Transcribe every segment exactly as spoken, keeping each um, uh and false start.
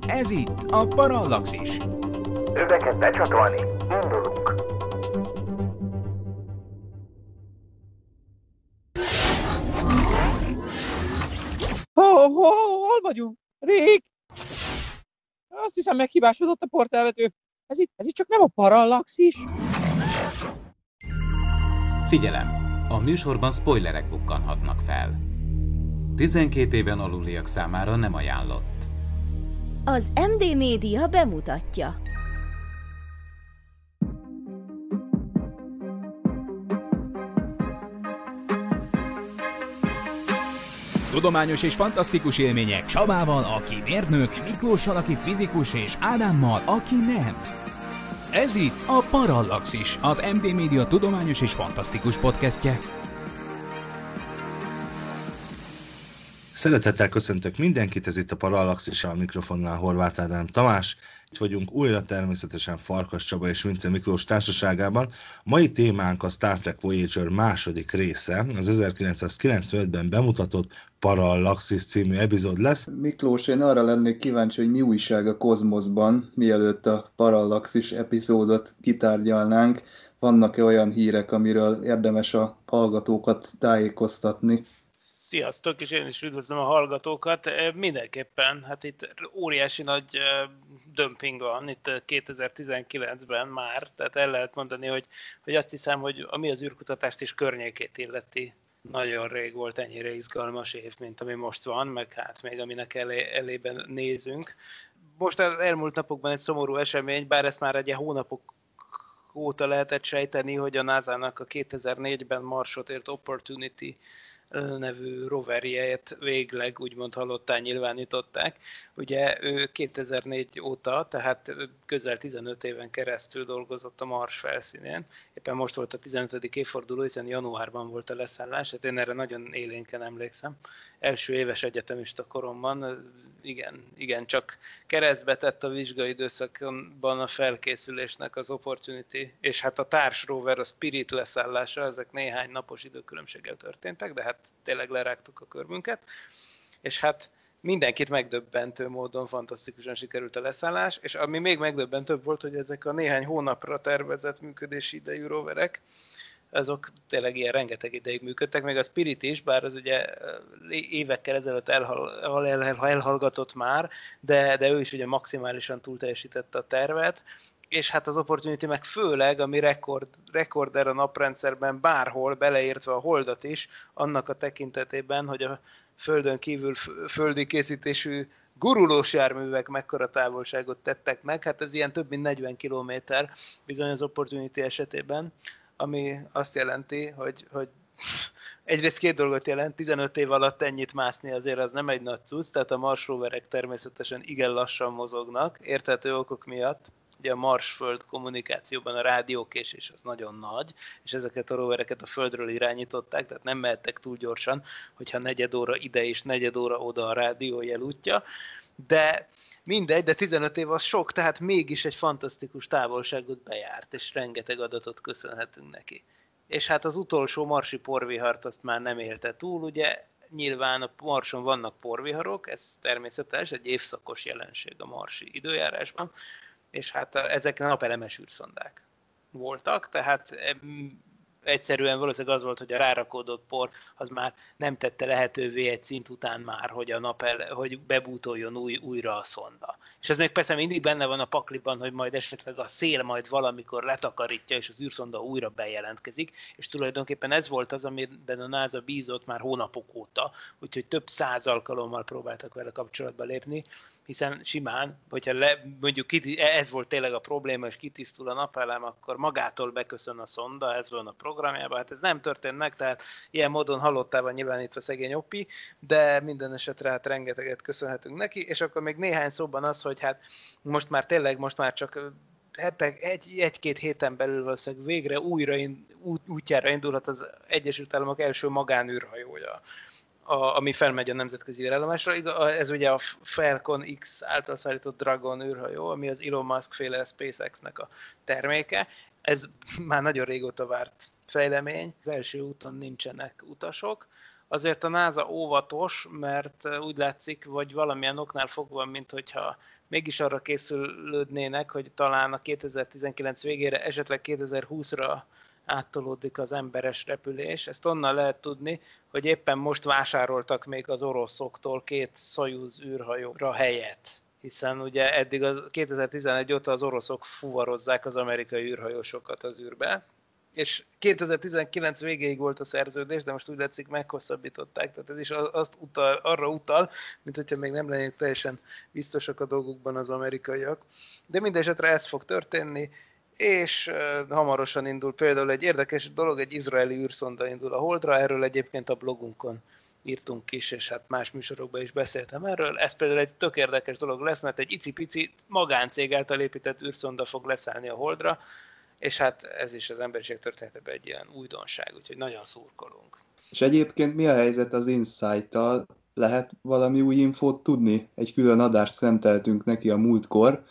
Ez itt a Parallaxis. Öveket becsatolni, indulunk! Hol, hol, hol vagyunk? Rick! Azt hiszem meghibásodott a portálvető. Ez itt, ez itt csak nem a Parallaxis. Figyelem! A műsorban spoilerek bukkanhatnak fel. tizenkét éven aluliak számára nem ajánlott. Az em dé Média bemutatja. Tudományos és fantasztikus élmények Csabával, aki mérnök, Miklóssal, aki fizikus, és Ádámmal, aki nem. Ez itt a Parallaxis, az em dé Média tudományos és fantasztikus podcastje. Szeretettel köszöntök mindenkit, ez itt a Parallaxis, a mikrofonnál Horváth Ádám Tamás. Itt vagyunk újra természetesen Farkas Csaba és Vince Miklós társaságában. Mai témánk a Star Trek Voyager második része, az ezerkilencszázkilencvenötben bemutatott Parallaxis című epizód lesz. Miklós, én arra lennék kíváncsi, hogy mi újság a kozmoszban, mielőtt a Parallaxis epizódot kitárgyalnánk. Vannak-e olyan hírek, amiről érdemes a hallgatókat tájékoztatni? Sziasztok, és én is üdvözlöm a hallgatókat. Mindenképpen, hát itt óriási nagy dömping van itt kétezer-tizenkilencben már, tehát el lehet mondani, hogy, hogy azt hiszem, hogy ami az űrkutatást is környékét illeti, nagyon rég volt ennyire izgalmas év, mint ami most van, meg hát még aminek elé, elében nézünk. Most az elmúlt napokban egy szomorú esemény, bár ezt már egy ilyen hónapok óta lehetett sejteni, hogy a nászának a kétezer-négyben Marsot ért Opportunity nevű roverjét végleg úgymond halottá nyilvánították. Ugye ő kétezer-négy óta, tehát közel tizenöt éven keresztül dolgozott a Mars felszínén. Éppen most volt a tizenötödik évforduló, hiszen januárban volt a leszállás, hát én erre nagyon élénken emlékszem. Első éves egyetemista koromban, igen, igen, csak keresztbe tett a vizsgai időszakban a felkészülésnek az Opportunity, és hát a társ rover, a Spirit leszállása, ezek néhány napos időkülönbséggel történtek, de hát tényleg lerágtuk a körmünket, és hát mindenkit megdöbbentő módon fantasztikusan sikerült a leszállás, és ami még megdöbbentőbb volt, hogy ezek a néhány hónapra tervezett működési idejű roverek, azok tényleg ilyen rengeteg ideig működtek, még a Spirit is, bár az ugye évekkel ezelőtt elhal, el, elhallgatott már, de, de ő is ugye maximálisan túlteljesítette a tervet, és hát az Opportunity meg főleg, ami rekord, rekorder a naprendszerben bárhol, beleértve a Holdat is, annak a tekintetében, hogy a Földön kívül földi készítésű gurulós járművek mekkora távolságot tettek meg, hát ez ilyen több mint negyven kilométer bizony az Opportunity esetében, ami azt jelenti, hogy, hogy egyrészt két dolgot jelent, tizenöt év alatt ennyit mászni azért az nem egy nagy cucc, tehát a Mars roverek természetesen igen lassan mozognak, érthető okok miatt. Ugye a Mars-Föld kommunikációban a rádiókésés az nagyon nagy, és ezeket a rovereket a Földről irányították, tehát nem mehettek túl gyorsan, hogyha negyed óra ide és negyed óra oda a rádiójel útja, de mindegy, de tizenöt év az sok, tehát mégis egy fantasztikus távolságot bejárt, és rengeteg adatot köszönhetünk neki. És hát az utolsó marsi porvihart azt már nem élte túl, ugye nyilván a Marson vannak porviharok, ez természetes, egy évszakos jelenség a marsi időjárásban, és hát ezek napelemes űrszondák voltak, tehát egyszerűen valószínűleg az volt, hogy a rárakódott por az már nem tette lehetővé egy szint után már, hogy a nap el, hogy bebútoljon új, újra a szonda. És ez még persze mindig benne van a pakliban, hogy majd esetleg a szél majd valamikor letakarítja, és az űrszonda újra bejelentkezik, és tulajdonképpen ez volt az, amiben a NASA bízott már hónapok óta, úgyhogy több száz alkalommal próbáltak vele kapcsolatba lépni, hiszen simán, hogyha le, mondjuk ez volt tényleg a probléma, és kitisztul a napelem, akkor magától beköszön a szonda, ez van a programjában, hát ez nem történt meg, tehát ilyen módon halottában nyilvánítva szegény Oppi, de minden esetre hát rengeteget köszönhetünk neki, és akkor még néhány szóban az, hogy hát most már tényleg, most már csak hetek, egy, egy-két héten belül valószínűleg végre újra in, út, útjára indulhat az Egyesült Államok első magánűrhajója, A, ami felmegy a nemzetközi űrállomásra. Ez ugye a Falcon X által szállított Dragon űrhajó, ami az Elon Musk féle SpaceX-nek a terméke. Ez már nagyon régóta várt fejlemény. Az első úton nincsenek utasok, azért a NASA óvatos, mert úgy látszik, vagy valamilyen oknál fogva, mint hogyha mégis arra készülődnének, hogy talán a kétezer-tizenkilenc végére, esetleg kétezer-húszra áttolódik az emberes repülés. Ezt onnan lehet tudni, hogy éppen most vásároltak még az oroszoktól két Szojuz űrhajóra helyet. Hiszen ugye eddig a kétezer-tizenegy óta az oroszok fuvarozzák az amerikai űrhajósokat az űrbe, és kétezer-tizenkilenc végéig volt a szerződés, de most úgy látszik meghosszabbították, tehát ez is azt utal, arra utal, mint hogyha még nem lennének teljesen biztosak a dolgokban az amerikaiak. De mindesetre ez fog történni, és uh, hamarosan indul például egy érdekes dolog, egy izraeli űrszonda indul a Holdra, erről egyébként a blogunkon írtunk is, és hát más műsorokban is beszéltem erről. Ez például egy tök érdekes dolog lesz, mert egy icipici magáncég által épített űrszonda fog leszállni a Holdra, és hát ez is az emberiség történetében egy ilyen újdonság, úgyhogy nagyon szurkolunk. És egyébként mi a helyzet az Insight-tal? Lehet valami új infót tudni? Egy külön adást szenteltünk neki a múltkor,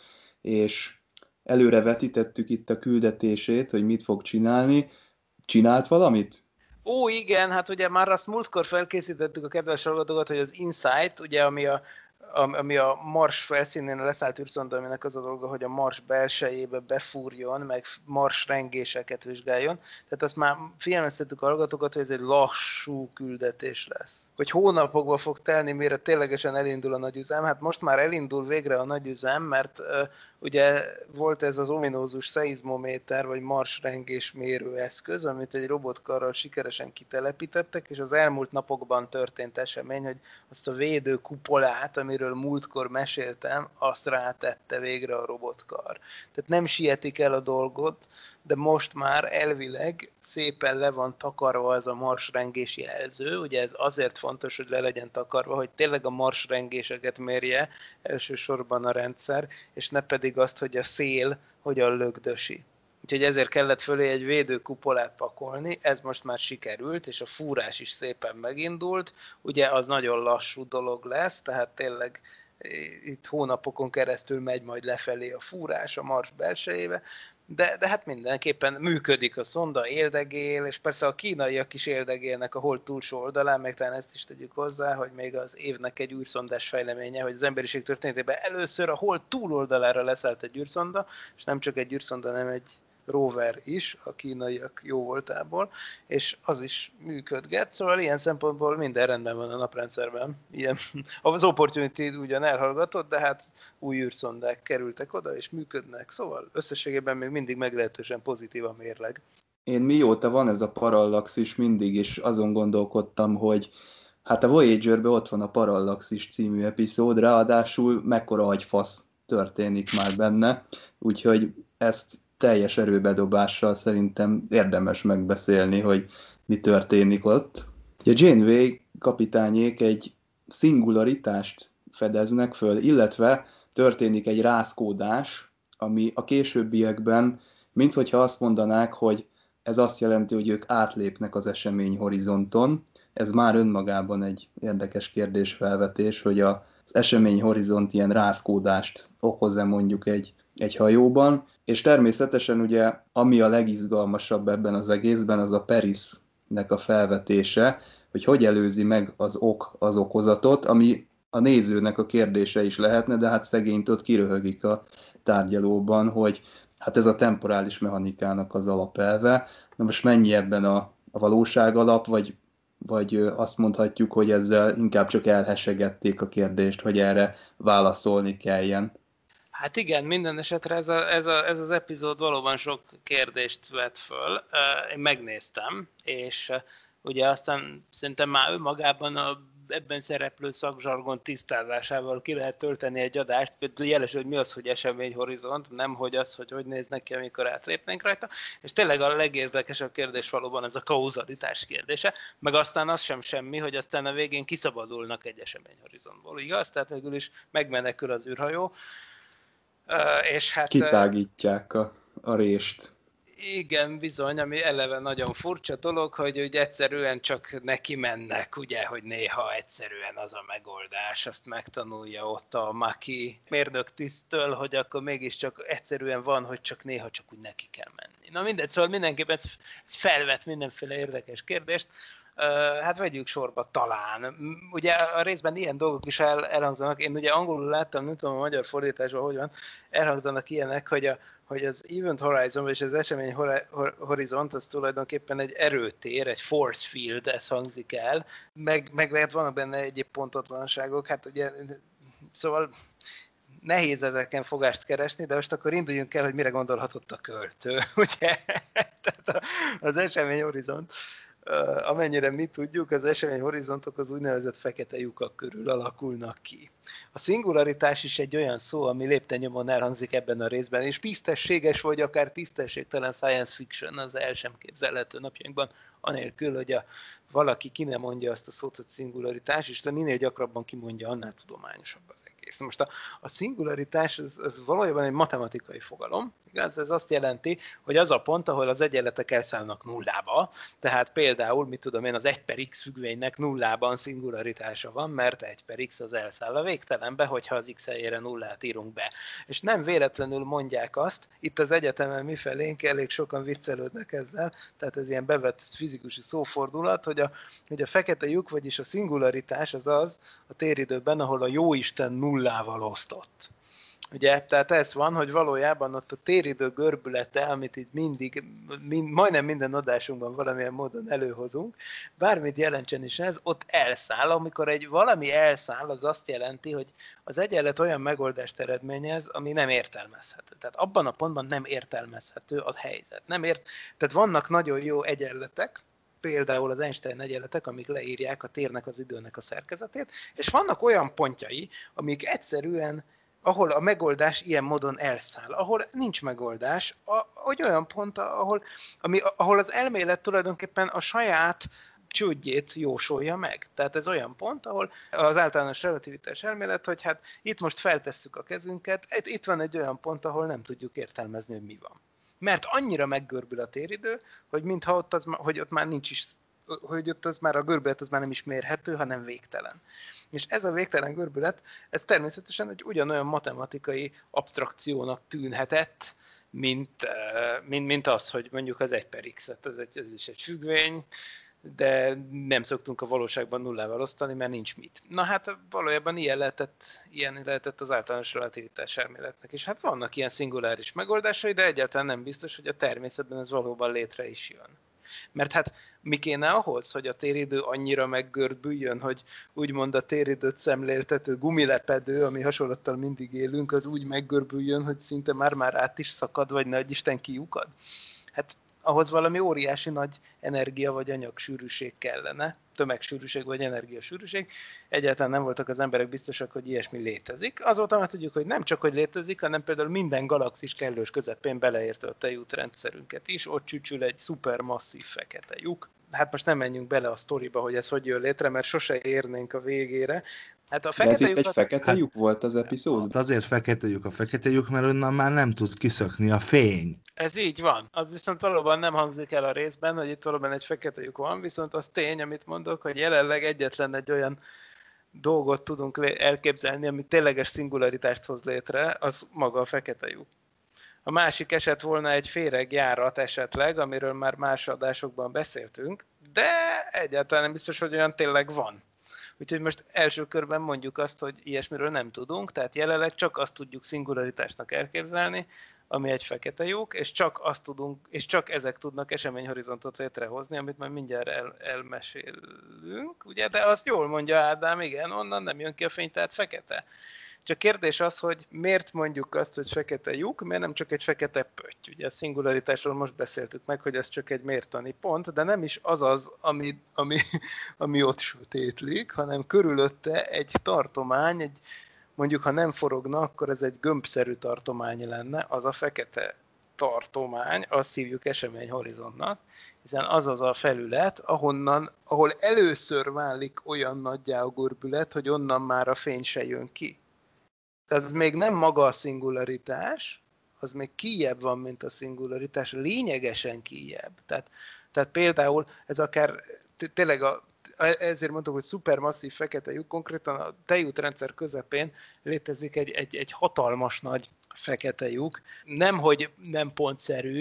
és előre vetítettük itt a küldetését, hogy mit fog csinálni. Csinált valamit? Ó, igen, hát ugye már azt múltkor felkészítettük a kedves hallgatókat, hogy az Insight, ugye, ami a ami a Mars felszínén leszállt űrszonda, aminek az a dolga, hogy a Mars belsejébe befúrjon, meg Mars rengéseket vizsgáljon. Tehát azt már figyelmeztettük a hallgatókat, hogy ez egy lassú küldetés lesz. Hogy hónapokba fog telni, mire ténylegesen elindul a nagyüzem. Hát most már elindul végre a nagyüzem, mert uh, ugye volt ez az ominózus szeizmométer, vagy Mars rengés mérő eszköz, amit egy robotkarral sikeresen kitelepítettek, és az elmúlt napokban történt esemény, hogy azt a védő kupolát, amiről múltkor meséltem, azt rátette végre a robotkar. Tehát nem sietik el a dolgot, de most már elvileg szépen le van takarva ez a marsrengés jelző. Ugye ez azért fontos, hogy le legyen takarva, hogy tényleg a marsrengéseket mérje elsősorban a rendszer, és ne pedig azt, hogy a szél hogyan lögdösi. Úgyhogy ezért kellett fölé egy védőkupolát pakolni, ez most már sikerült, és a fúrás is szépen megindult. Ugye az nagyon lassú dolog lesz, tehát tényleg itt hónapokon keresztül megy majd lefelé a fúrás a Mars belsejébe, de, de hát mindenképpen működik a szonda, éldegél, és persze a kínaiak is éldegélnek a Hold túlsó oldalán, meg talán ezt is tegyük hozzá, hogy még az évnek egy űrszondás fejleménye, hogy az emberiség történetében először a Hold túloldalára leszállt egy űrszonda, és nem csak egy űrszonda, hanem egy rover is, a kínaiak jó voltából, és az is működget, szóval ilyen szempontból minden rendben van a naprendszerben. Ilyen, az Opportunity ugyan elhallgatott, de hát új űrszondák kerültek oda, és működnek, szóval összességében még mindig meglehetősen pozitív a mérleg. Én mióta van ez a Parallaxis, mindig is azon gondolkodtam, hogy hát a Voyager-ben ott van a Parallaxis című epizód, ráadásul mekkora agyfasz történik már benne, úgyhogy ezt teljes erőbedobással szerintem érdemes megbeszélni, hogy mi történik ott. A Janeway kapitányék egy szingularitást fedeznek föl, illetve történik egy rázkódás, ami a későbbiekben, minthogyha azt mondanák, hogy ez azt jelenti, hogy ők átlépnek az eseményhorizonton. Ez már önmagában egy érdekes kérdésfelvetés, hogy az eseményhorizont ilyen rázkódást okoz-e mondjuk egy, egy hajóban. És természetesen ugye, ami a legizgalmasabb ebben az egészben, az a Perisnek a felvetése, hogy hogy előzi meg az ok az okozatot, ami a nézőnek a kérdése is lehetne, de hát szegényt ott kiröhögik a tárgyalóban, hogy hát ez a temporális mechanikának az alapelve. Na most mennyi ebben a, a valóság alap, vagy, vagy azt mondhatjuk, hogy ezzel inkább csak elhesegették a kérdést, hogy erre válaszolni kelljen. Hát igen, minden esetre ez, a, ez, a, ez az epizód valóban sok kérdést vett föl. Én megnéztem, és ugye aztán szerintem már önmagában a ebben szereplő szakzsargon tisztázásával ki lehet tölteni egy adást, például jeles, hogy mi az, hogy eseményhorizont, nem hogy az, hogy hogy néznek ki, amikor átlépnénk rajta, és tényleg a legérdekesebb kérdés valóban ez a kauzalitás kérdése, meg aztán az sem semmi, hogy aztán a végén kiszabadulnak egy eseményhorizontból, igaz? Tehát végül is megmenekül az űrhajó, és hát... Kitágítják a, a rést. Igen, bizony, ami eleve nagyon furcsa dolog, hogy ugye egyszerűen csak neki mennek, ugye, hogy néha egyszerűen az a megoldás, azt megtanulja ott a Maki mérnök tiszttől, hogy akkor mégiscsak egyszerűen van, hogy csak néha csak úgy neki kell menni. Na mindegy, szóval mindenképpen ez, ez felvet mindenféle érdekes kérdést. Hát vegyük sorba talán. Ugye a részben ilyen dolgok is el, elhangzanak. Én ugye angolul láttam, nem tudom a magyar fordításban hogy van, elhangzanak ilyenek, hogy, a, hogy az Event Horizon és az esemény horizont az tulajdonképpen egy erőtér, egy force field, ez hangzik el, meg, meg vannak benne egyéb pontatlanságok, hát ugye, szóval nehéz ezeken fogást keresni, de most akkor induljunk el, hogy mire gondolhatott a költő, ugye? Tehát az esemény horizont, amennyire mi tudjuk, az esemény horizontok az úgynevezett fekete lyukak körül alakulnak ki. A szingularitás is egy olyan szó, ami lépten-nyomon elhangzik ebben a részben, és tisztességes vagy akár tisztességtelen science fiction az el sem képzelhető napjainkban, anélkül, hogy a, valaki ki nem mondja azt a szót, hogy szingularitás, és minél gyakrabban kimondja, annál tudományosabb az egész. Most a, a szingularitás az, az valójában egy matematikai fogalom, igaz? Ez azt jelenti, hogy az a pont, ahol az egyenletek elszállnak nullába, tehát például, mit tudom én, az egy per x függvénynek nullában szingularitása van, mert egy per x az elszáll a végtelenbe, hogyha az x helyére nullát írunk be. És nem véletlenül mondják azt, itt az egyetemen mifelénk elég sokan viccelődnek ezzel, tehát ez ilyen bevett fizikusi szófordulat, hogy a, hogy a fekete lyuk, vagyis a szingularitás az az a téridőben, ahol a jóisten nullával osztott. Ugye, tehát ez van, hogy valójában ott a téridő görbülete, amit itt mindig, mind, majdnem minden adásunkban valamilyen módon előhozunk, bármit jelentsen is ez, ott elszáll. Amikor egy valami elszáll, az azt jelenti, hogy az egyenlet olyan megoldást eredményez, ami nem értelmezhető. Tehát abban a pontban nem értelmezhető a helyzet. Nem ért, tehát vannak nagyon jó egyenletek, például az Einstein egyenletek, amik leírják a térnek, az időnek a szerkezetét, és vannak olyan pontjai, amik egyszerűen ahol a megoldás ilyen módon elszáll, ahol nincs megoldás, hogy olyan pont, ahol, ami, ahol az elmélet tulajdonképpen a saját csődjét jósolja meg. Tehát ez olyan pont, ahol az általános relativitás elmélet, hogy hát itt most feltesszük a kezünket, itt van egy olyan pont, ahol nem tudjuk értelmezni, hogy mi van. Mert annyira meggörbül a téridő, hogy mintha ott, az, hogy ott már nincs is, hogy ott az már a görbület az már nem is mérhető, hanem végtelen. És ez a végtelen görbület, ez természetesen egy ugyanolyan matematikai abstrakciónak tűnhetett, mint, mint, mint az, hogy mondjuk az egy per x-et, ez, egy, ez is egy függvény, de nem szoktunk a valóságban nullával osztani, mert nincs mit. Na hát valójában ilyen lehetett, ilyen lehetett az általános relativitás elméletnek. És hát vannak ilyen szinguláris megoldásai, de egyáltalán nem biztos, hogy a természetben ez valóban létre is jön. Mert hát mi kéne ahhoz, hogy a téridő annyira meggörbüljön, hogy úgymond a téridőt szemléltető gumilepedő, ami hasonlattal mindig élünk, az úgy meggörbüljön, hogy szinte már-már át is szakad, vagy nagy Isten kiukad? Hát ahhoz valami óriási nagy energia vagy anyagsűrűség kellene, tömegsűrűség vagy energiasűrűség. Egyáltalán nem voltak az emberek biztosak, hogy ilyesmi létezik. Azóta már tudjuk, hogy nem csak, hogy létezik, hanem például minden galaxis kellős közepén beleértő a tejútrendszerünket is, ott csücsül egy szupermasszív fekete lyuk. Hát most nem menjünk bele a sztoriba, hogy ez hogy jön létre, mert sose érnénk a végére. Hát a fekete ez lyukat... itt egy fekete lyuk hát, volt az epizód? Azért fekete lyuk a fekete lyuk, mert onnan már nem tudsz kiszökni a fény. Ez így van. Az viszont valóban nem hangzik el a részben, hogy itt valóban egy fekete lyuk van, viszont az tény, amit mondok, hogy jelenleg egyetlen egy olyan dolgot tudunk elképzelni, ami tényleges szingularitást hoz létre, az maga a fekete lyuk. A másik eset volna egy féregjárat esetleg, amiről már más adásokban beszéltünk, de egyáltalán nem biztos, hogy olyan tényleg van. Úgyhogy most első körben mondjuk azt, hogy ilyesmiről nem tudunk, tehát jelenleg csak azt tudjuk szingularitásnak elképzelni, ami egy fekete lyuk, és csak azt tudunk, és csak ezek tudnak eseményhorizontot létrehozni, amit majd mindjárt el, elmesélünk, ugye, de azt jól mondja Ádám, igen, onnan nem jön ki a fény, tehát fekete. Csak kérdés az, hogy miért mondjuk azt, hogy fekete lyuk, miért nem csak egy fekete pötty. Ugye a szingularitásról most beszéltük meg, hogy ez csak egy mértani pont, de nem is az az, ami, ami, ami ott sötétlik, hanem körülötte egy tartomány, egy, mondjuk ha nem forogna, akkor ez egy gömbszerű tartomány lenne, az a fekete tartomány, azt hívjuk eseményhorizontnak, hiszen az az a felület, ahonnan, ahol először válik olyan nagyjá a görbület, hogy onnan már a fény se jön ki. Tehát ez még nem maga a szingularitás, az még kijjebb van, mint a szingularitás, lényegesen kijjebb. Tehát, tehát például ez akár tényleg, a, ezért mondtuk, hogy szupermasszív fekete lyuk, konkrétan a tejútrendszer közepén létezik egy, egy, egy hatalmas nagy fekete lyuk. Nem, hogy nem pontszerű,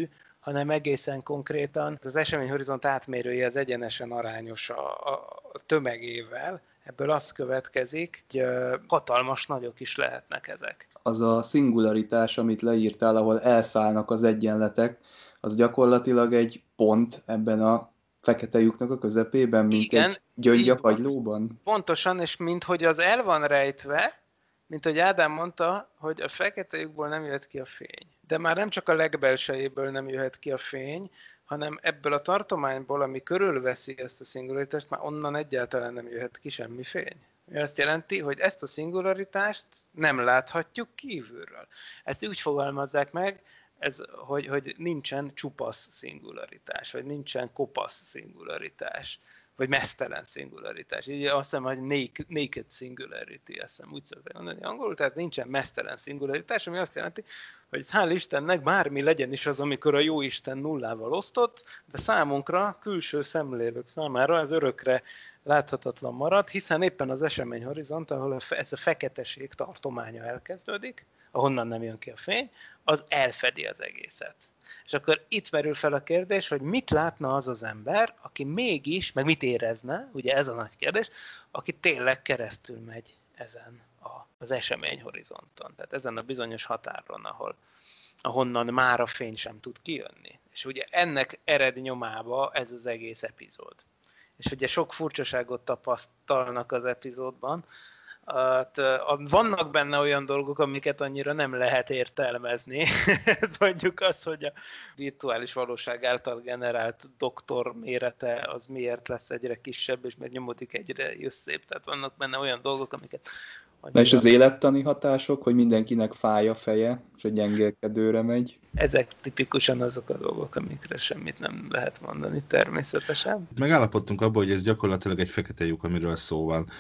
hanem egészen konkrétan az eseményhorizont átmérője az egyenesen arányos a, a tömegével. Ebből az következik, hogy hatalmas nagyok is lehetnek ezek. Az a szingularitás, amit leírtál, ahol elszállnak az egyenletek, az gyakorlatilag egy pont ebben a fekete lyuknak a közepében, mint igen, egy gyöngy a kagylóban. Pontosan, és mint hogy az el van rejtve, mint hogy Ádám mondta, hogy a fekete lyukból nem jöhet ki a fény. De már nem csak a legbelsejéből nem jöhet ki a fény, hanem ebből a tartományból, ami körülveszi ezt a szingularitást, már onnan egyáltalán nem jöhet ki semmi fény. Ez azt jelenti, hogy ezt a szingularitást nem láthatjuk kívülről. Ezt úgy fogalmazzák meg, ez, hogy, hogy nincsen csupasz szingularitás, vagy nincsen kopasz szingularitás, vagy meztelen szingularitás. Így azt hiszem, hogy naked, naked singularity, azt hiszem úgy szokták mondani angolul, tehát nincsen meztelen szingularitás, ami azt jelenti, hogy hál' Istennek bármi legyen is az, amikor a Jóisten nullával osztott, de számunkra, külső szemlélők számára ez örökre láthatatlan marad, hiszen éppen az eseményhorizont, ahol ez a feketeség tartománya elkezdődik, ahonnan nem jön ki a fény, az elfedi az egészet. És akkor itt merül fel a kérdés, hogy mit látna az az ember, aki mégis, meg mit érezne, ugye ez a nagy kérdés, aki tényleg keresztül megy ezen a, az eseményhorizonton. Tehát ezen a bizonyos határon, ahol, ahonnan már a fény sem tud kijönni. És ugye ennek ered nyomába ez az egész epizód. És ugye sok furcsaságot tapasztalnak az epizódban. Hát, vannak benne olyan dolgok, amiket annyira nem lehet értelmezni. Mondjuk az, hogy a virtuális valóság által generált doktor mérete az miért lesz egyre kisebb, és mert nyomodik egyre összébb. Tehát vannak benne olyan dolgok, amiket... Na és az élettani hatások, hogy mindenkinek fáj a feje, és a gyengélkedőre megy? Ezek tipikusan azok a dolgok, amikre semmit nem lehet mondani természetesen. Megállapodtunk abban, hogy ez gyakorlatilag egy fekete lyuk, amiről szó van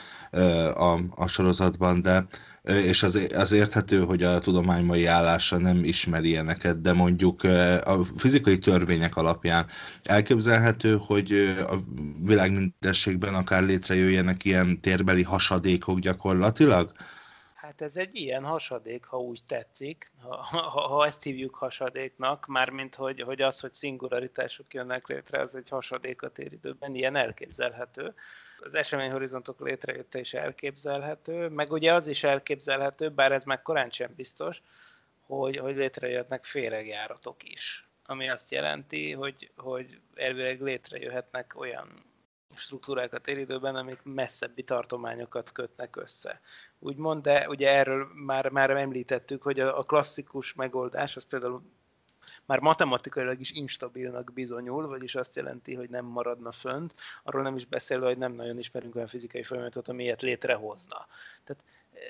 a, a sorozatban, de és az, az érthető, hogy a tudomány mai állása nem ismeri ilyeneket, de mondjuk a fizikai törvények alapján elképzelhető, hogy a világ mindességben akár létrejöjjenek ilyen térbeli hasadékok gyakorlatilag? Hát ez egy ilyen hasadék, ha úgy tetszik, ha, ha, ha ezt hívjuk hasadéknak, mármint hogy, hogy az, hogy szingularitások jönnek létre, az egy hasadék a téridőben, ilyen elképzelhető. Az eseményhorizontok létrejötte is elképzelhető, meg ugye az is elképzelhető, bár ez meg korán sem biztos, hogy, hogy létrejöhetnek féregjáratok is. Ami azt jelenti, hogy, hogy elvileg létrejöhetnek olyan struktúrák a téridőben, amik messzebbi tartományokat kötnek össze. Úgymond, de ugye erről már, már említettük, hogy a, a klasszikus megoldás, az például már matematikailag is instabilnak bizonyul, vagyis azt jelenti, hogy nem maradna fönt, arról nem is beszélve, hogy nem nagyon ismerünk olyan fizikai folyamatot, ami ilyet létrehozna. Tehát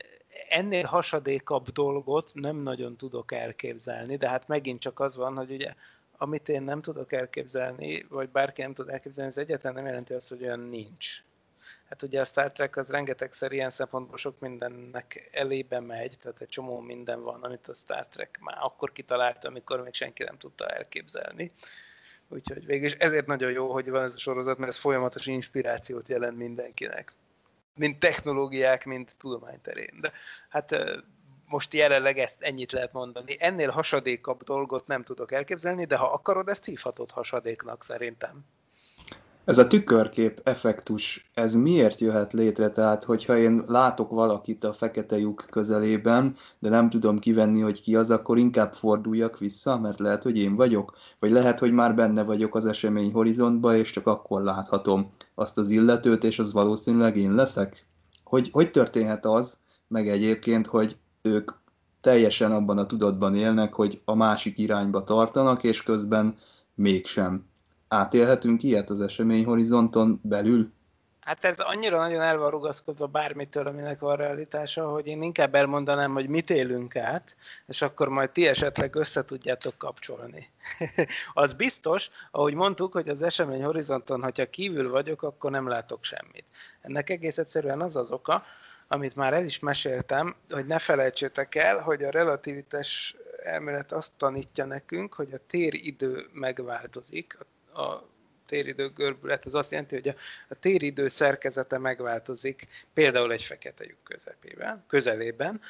ennél hasadékabb dolgot nem nagyon tudok elképzelni, de hát megint csak az van, hogy ugye amit én nem tudok elképzelni, vagy bárki nem tud elképzelni, ez egyáltalán nem jelenti azt, hogy olyan nincs. Hát ugye a Star Trek az rengetegszer ilyen szempontból sok mindennek elébe megy, tehát egy csomó minden van, amit a Star Trek már akkor kitalálta, amikor még senki nem tudta elképzelni. Úgyhogy végülis ezért nagyon jó, hogy van ez a sorozat, mert ez folyamatos inspirációt jelent mindenkinek. Mind technológiák, mind tudományterén. De hát most jelenleg ezt ennyit lehet mondani. Ennél hasadékabb dolgot nem tudok elképzelni, de ha akarod, ezt hívhatod hasadéknak szerintem. Ez a tükörkép effektus, ez miért jöhet létre? Tehát, hogyha én látok valakit a fekete lyuk közelében, de nem tudom kivenni, hogy ki az, akkor inkább forduljak vissza, mert lehet, hogy én vagyok? Vagy lehet, hogy már benne vagyok az esemény horizontban, és csak akkor láthatom azt az illetőt, és az valószínűleg én leszek? Hogy, hogy történhet az, meg egyébként, hogy ők teljesen abban a tudatban élnek, hogy a másik irányba tartanak, és közben mégsem. Átélhetünk ilyet az eseményhorizonton belül? Hát ez annyira nagyon el van rugaszkodva bármitől, aminek van realitása, hogy én inkább elmondanám, hogy mit élünk át, és akkor majd ti esetleg össze tudjátok kapcsolni. Az biztos, ahogy mondtuk, hogy az eseményhorizonton, hogyha kívül vagyok, akkor nem látok semmit. Ennek egész egyszerűen az az oka, amit már el is meséltem, hogy ne felejtsétek el, hogy a relativitás elmélet azt tanítja nekünk, hogy a téridő megváltozik. A téridő görbület az azt jelenti, hogy a, a téridő szerkezete megváltozik, például egy fekete lyuk közepében, közelében.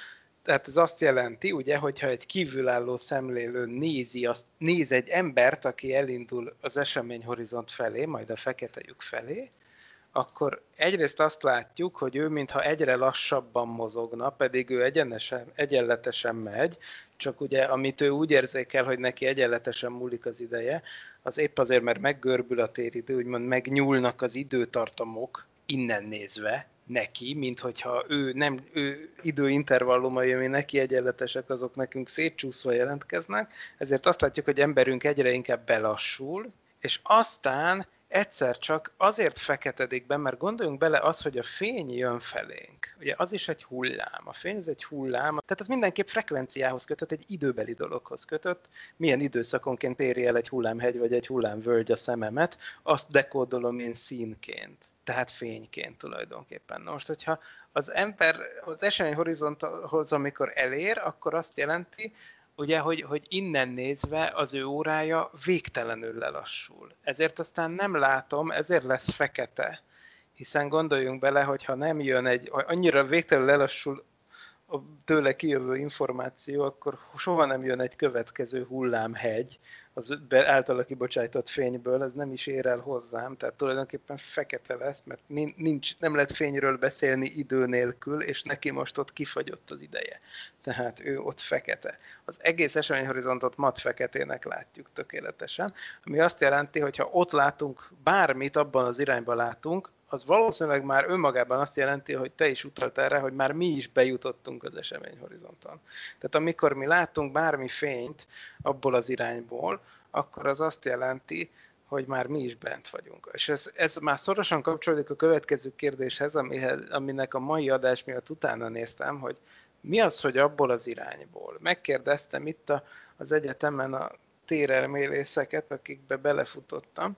tehát ez azt jelenti, ugye, hogyha egy kívülálló szemlélő nézi, azt, néz egy embert, aki elindul az eseményhorizont felé, majd a fekete lyuk felé, akkor egyrészt azt látjuk, hogy ő mintha egyre lassabban mozogna, pedig ő egyenesen, egyenletesen megy, csak ugye amit ő úgy érzékel, hogy neki egyenletesen múlik az ideje, az épp azért, mert meggörbül a téridő, úgymond megnyúlnak az időtartamok innen nézve neki, mint hogyha ő nem, ő időintervallumai, ami neki egyenletesek, azok nekünk szétcsúszva jelentkeznek, ezért azt látjuk, hogy emberünk egyre inkább belassul, és aztán egyszer csak azért feketedik be, mert gondoljunk bele az, hogy a fény jön felénk. Ugye az is egy hullám. A fény az egy hullám, tehát az mindenképp frekvenciához kötött, egy időbeli dologhoz kötött. Milyen időszakonként éri el egy hullámhegy vagy egy hullámvölgy a szememet, azt dekódolom én színként, tehát fényként tulajdonképpen. Na most, hogyha az ember az eseményhorizonthoz, amikor elér, akkor azt jelenti, ugye, hogy, hogy innen nézve az ő órája végtelenül lelassul. Ezért aztán nem látom, ezért lesz fekete. Hiszen gondoljunk bele, hogyha nem jön egy, annyira végtelenül lelassul a tőle kijövő információ, akkor soha nem jön egy következő hullámhegy az általa kibocsájtott fényből, ez nem is ér el hozzám, tehát tulajdonképpen fekete lesz, mert nincs, nem lehet fényről beszélni idő nélkül, és neki most ott kifagyott az ideje. Tehát ő ott fekete. Az egész eseményhorizontot mat feketének látjuk tökéletesen, ami azt jelenti, hogy ha ott látunk bármit, abban az irányban látunk, az valószínűleg már önmagában azt jelenti, hogy te is utalt erre, hogy már mi is bejutottunk az eseményhorizonton. Tehát amikor mi látunk bármi fényt abból az irányból, akkor az azt jelenti, hogy már mi is bent vagyunk. És ez, ez már szorosan kapcsolódik a következő kérdéshez, amihez, aminek a mai adás miatt utána néztem, hogy mi az, hogy abból az irányból. Megkérdeztem itt a, az egyetemen a térelmélészeket, akikbe belefutottam,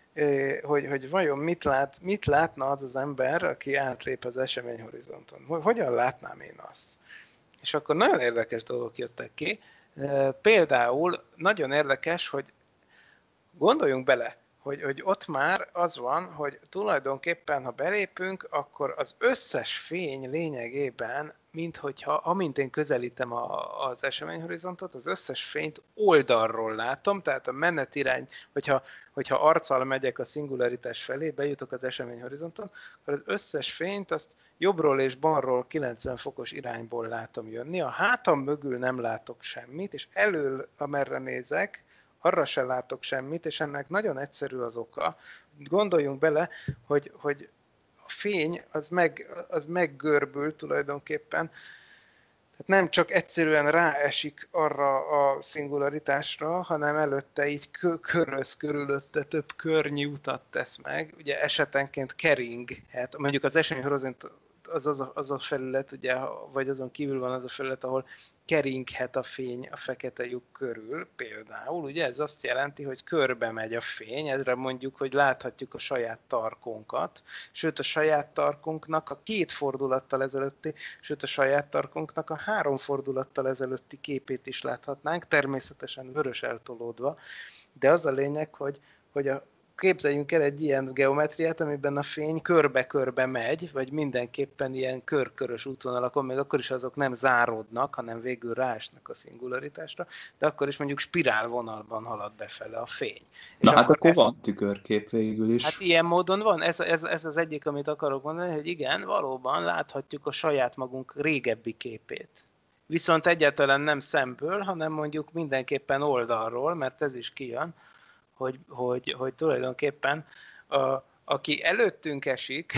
Hogy, hogy vajon mit, lát, mit látna az az ember, aki átlép az eseményhorizonton. Hogyan látnám én azt? És akkor nagyon érdekes dolgok jöttek ki. Például nagyon érdekes, hogy gondoljunk bele, hogy, hogy ott már az van, hogy tulajdonképpen, ha belépünk, akkor az összes fény lényegében, mint hogyha, amint én közelítem a, az eseményhorizontot, az összes fényt oldalról látom, tehát a menetirány, hogyha, hogyha arccal megyek a szingularitás felé, bejutok az eseményhorizonton, akkor az összes fényt azt jobbról és balról kilencven fokos irányból látom jönni, a hátam mögül nem látok semmit, és elől, amerre nézek, arra se látok semmit, és ennek nagyon egyszerű az oka. Gondoljunk bele, hogy, hogy a fény az, meg, az meggörbül tulajdonképpen, tehát nem csak egyszerűen ráesik arra a szingularitásra, hanem előtte így köröz körülötte, több környi utat tesz meg. Ugye esetenként keringhet, mondjuk az eseményhorizont az, az, a, az a felület, ugye, vagy azon kívül van az a felület, ahol keringhet a fény a fekete lyuk körül, például, ugye ez azt jelenti, hogy körbe megy a fény, ezre mondjuk, hogy láthatjuk a saját tarkunkat, sőt a saját tarkunknak a két fordulattal ezelőtti, sőt a saját tarkunknak a három fordulattal ezelőtti képét is láthatnánk, természetesen vörös eltolódva, de az a lényeg, hogy, hogy a képzeljünk el egy ilyen geometriát, amiben a fény körbe-körbe megy, vagy mindenképpen ilyen körkörös útvonalakon, még akkor is azok nem záródnak, hanem végül ráesnek a szingularitásra, de akkor is mondjuk spirálvonalban halad befele a fény. Na és hát akkor ez, van tükörkép végül is. Hát ilyen módon van, ez, ez, ez az egyik, amit akarok mondani, hogy igen, valóban láthatjuk a saját magunk régebbi képét. Viszont egyáltalán nem szemből, hanem mondjuk mindenképpen oldalról, mert ez is kijön, Hogy, hogy, hogy tulajdonképpen a, aki előttünk esik,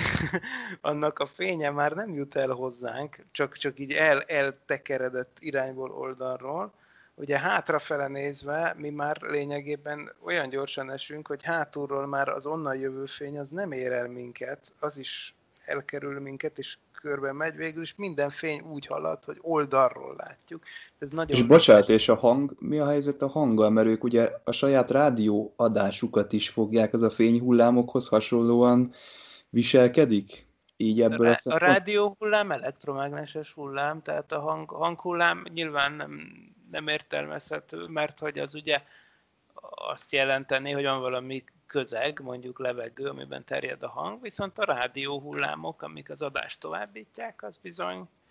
annak a fénye már nem jut el hozzánk, csak, csak így el, eltekeredett irányból, oldalról. Ugye hátrafele nézve mi már lényegében olyan gyorsan esünk, hogy hátulról már az onnan jövő fény az nem ér el minket, az is elkerül minket, és körbe megy végül, és minden fény úgy halad, hogy oldalról látjuk. Ez nagyon és bocsánat, és a hang, mi a helyzet a hanggal? Mert ők ugye a saját rádió adásukat is fogják, az a fényhullámokhoz hasonlóan viselkedik? Így ebből a, a, a rádió hullám elektromágneses hullám, tehát a hang, hanghullám nyilván nem, nem értelmezhető, mert hogy az ugye azt jelenteni, hogy van valami közeg, mondjuk levegő, amiben terjed a hang, viszont a rádió hullámok, amik az adást továbbítják, az bizony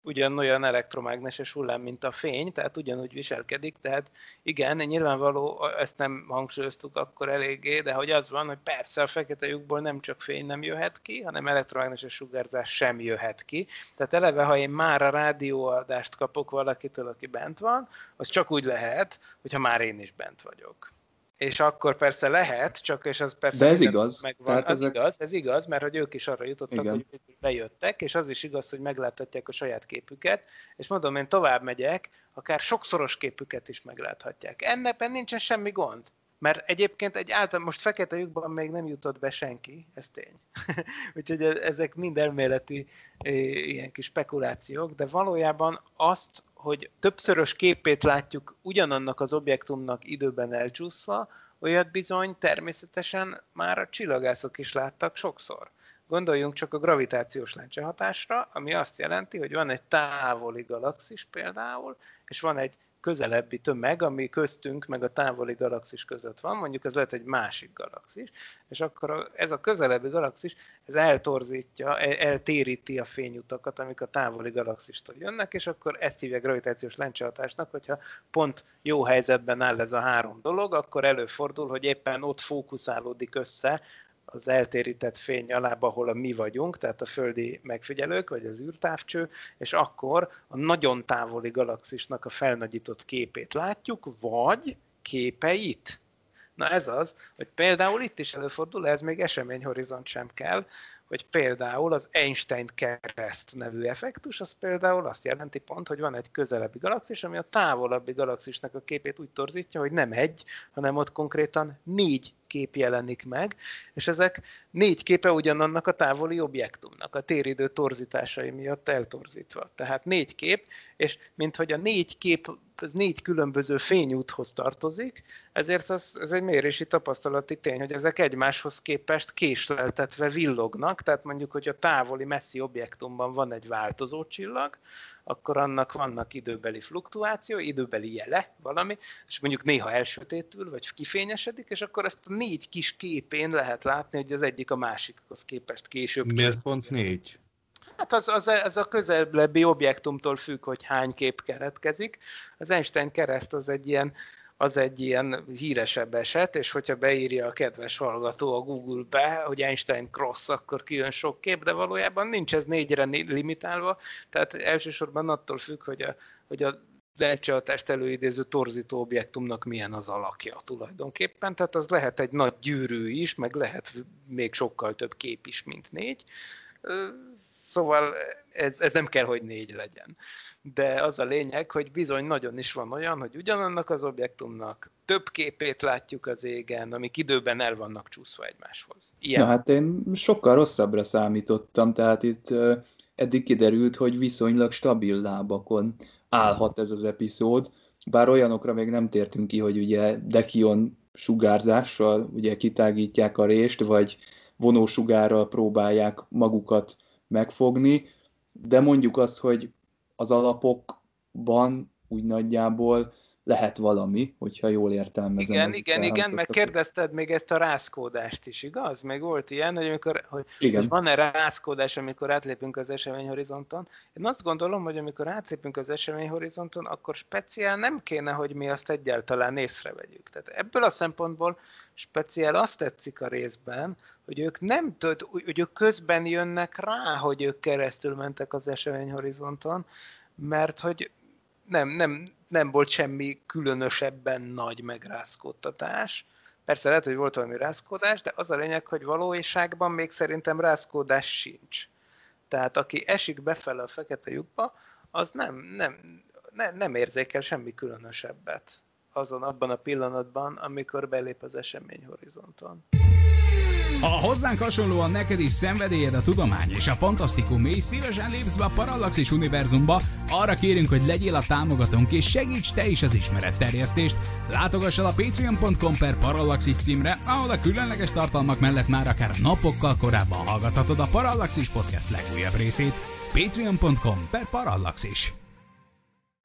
ugyanolyan elektromágneses hullám, mint a fény, tehát ugyanúgy viselkedik, tehát igen, nyilvánvaló, ezt nem hangsúlyoztuk akkor eléggé, de hogy az van, hogy persze a fekete lyukból nem csak fény nem jöhet ki, hanem elektromágneses sugárzás sem jöhet ki. Tehát eleve, ha én már a rádióadást kapok valakitől, aki bent van, az csak úgy lehet, hogyha már én is bent vagyok. És akkor persze lehet, csak és az persze... De ez igaz. Megvan. Az ezek... igaz, ez igaz, mert hogy ők is arra jutottak, igen, hogy bejöttek, és az is igaz, hogy megláthatják a saját képüket, és mondom, én tovább megyek, akár sokszoros képüket is megláthatják. Ennek nincsen semmi gond. Mert egyébként egy által, most fekete lyukban még nem jutott be senki, ez tény. Úgyhogy ezek mind elméleti ilyen kis spekulációk, de valójában azt, hogy többszörös képét látjuk ugyanannak az objektumnak időben elcsúszva, olyat bizony természetesen már a csillagászok is láttak sokszor. Gondoljunk csak a gravitációs lencsehatásra, ami azt jelenti, hogy van egy távoli galaxis például, és van egy közelebbi tömeg, ami köztünk meg a távoli galaxis között van, mondjuk ez lehet egy másik galaxis, és akkor ez a közelebbi galaxis, ez eltorzítja, eltéríti a fényutakat, amik a távoli galaxistól jönnek, és akkor ezt hívják gravitációs lencsehatásnak, hogyha pont jó helyzetben áll ez a három dolog, akkor előfordul, hogy éppen ott fókuszálódik össze az eltérített fény alába, ahol a mi vagyunk, tehát a földi megfigyelők, vagy az űrtávcső, és akkor a nagyon távoli galaxisnak a felnagyított képét látjuk, vagy képeit. Na ez az, hogy például itt is előfordul, ez még eseményhorizont sem kell, hogy például az Einstein-kereszt nevű effektus, az például azt jelenti pont, hogy van egy közelebbi galaxis, ami a távolabbi galaxisnak a képét úgy torzítja, hogy nem egy, hanem ott konkrétan négy kép jelenik meg, és ezek négy képe ugyanannak a távoli objektumnak, a téridő torzításai miatt eltorzítva. Tehát négy kép, és minthogy a négy kép ez négy különböző fényúthoz tartozik, ezért az, ez egy mérési tapasztalati tény, hogy ezek egymáshoz képest késleltetve villognak, tehát mondjuk, hogy a távoli messzi objektumban van egy változó csillag, akkor annak vannak időbeli fluktuáció, időbeli jele, valami, és mondjuk néha elsötétül, vagy kifényesedik, és akkor ezt a négy kis képén lehet látni, hogy az egyik a másikhoz képest később. Miért pont négy? Hát az, az, az a közelebbi objektumtól függ, hogy hány kép keretkezik. Az Einstein-kereszt az egy ilyen, az egy ilyen híresebb eset, és hogyha beírja a kedves hallgató a Google-be, hogy Einstein Cross, akkor kijön sok kép, de valójában nincs ez négyre limitálva, tehát elsősorban attól függ, hogy a, hogy a lencsehatást előidéző torzító objektumnak milyen az alakja tulajdonképpen, tehát az lehet egy nagy gyűrű is, meg lehet még sokkal több kép is, mint négy. Szóval ez, ez nem kell, hogy négy legyen. De az a lényeg, hogy bizony nagyon is van olyan, hogy ugyanannak az objektumnak több képét látjuk az égen, amik időben el vannak csúszva egymáshoz. Ilyen. Na hát én sokkal rosszabbra számítottam, tehát itt uh, eddig kiderült, hogy viszonylag stabil lábakon állhat ez az epizód, bár olyanokra még nem tértünk ki, hogy ugye dekion sugárzással ugye kitágítják a rést, vagy vonósugárral próbálják magukat megfogni, de mondjuk azt, hogy az alapokban úgy nagyjából lehet valami, hogyha jól értelmezem. Igen, igen, igen, meg kérdezted még ezt a rázkódást is, igaz? Meg volt ilyen, hogy, amikor, hogy, hogy van-e rázkódás, amikor átlépünk az eseményhorizonton. Én azt gondolom, hogy amikor átlépünk az eseményhorizonton, akkor speciál nem kéne, hogy mi azt egyáltalán észrevegyük. Tehát ebből a szempontból speciál azt tetszik a részben, hogy ők nem tud, hogy ők közben jönnek rá, hogy ők keresztül mentek az eseményhorizonton, mert hogy nem, nem, nem volt semmi különösebben nagy megrázkódtatás. Persze lehet, hogy volt valami rázkódás, de az a lényeg, hogy valóságban még szerintem rázkódás sincs. Tehát aki esik befele a fekete lyukba, az nem, nem, ne, nem érzékel semmi különösebbet azon abban a pillanatban, amikor belép az eseményhorizonton. Ha hozzánk hasonlóan neked is szenvedélyed a tudomány és a fantasztikum, és szívesen lépsz be a Parallaxis univerzumba, arra kérünk, hogy legyél a támogatónk és segíts te is az ismeretterjesztést. Látogass el a patreon pont com per Parallaxis címre, ahol a különleges tartalmak mellett már akár napokkal korábban hallgathatod a Parallaxis podcast legújabb részét. patreon pont com per Parallaxis.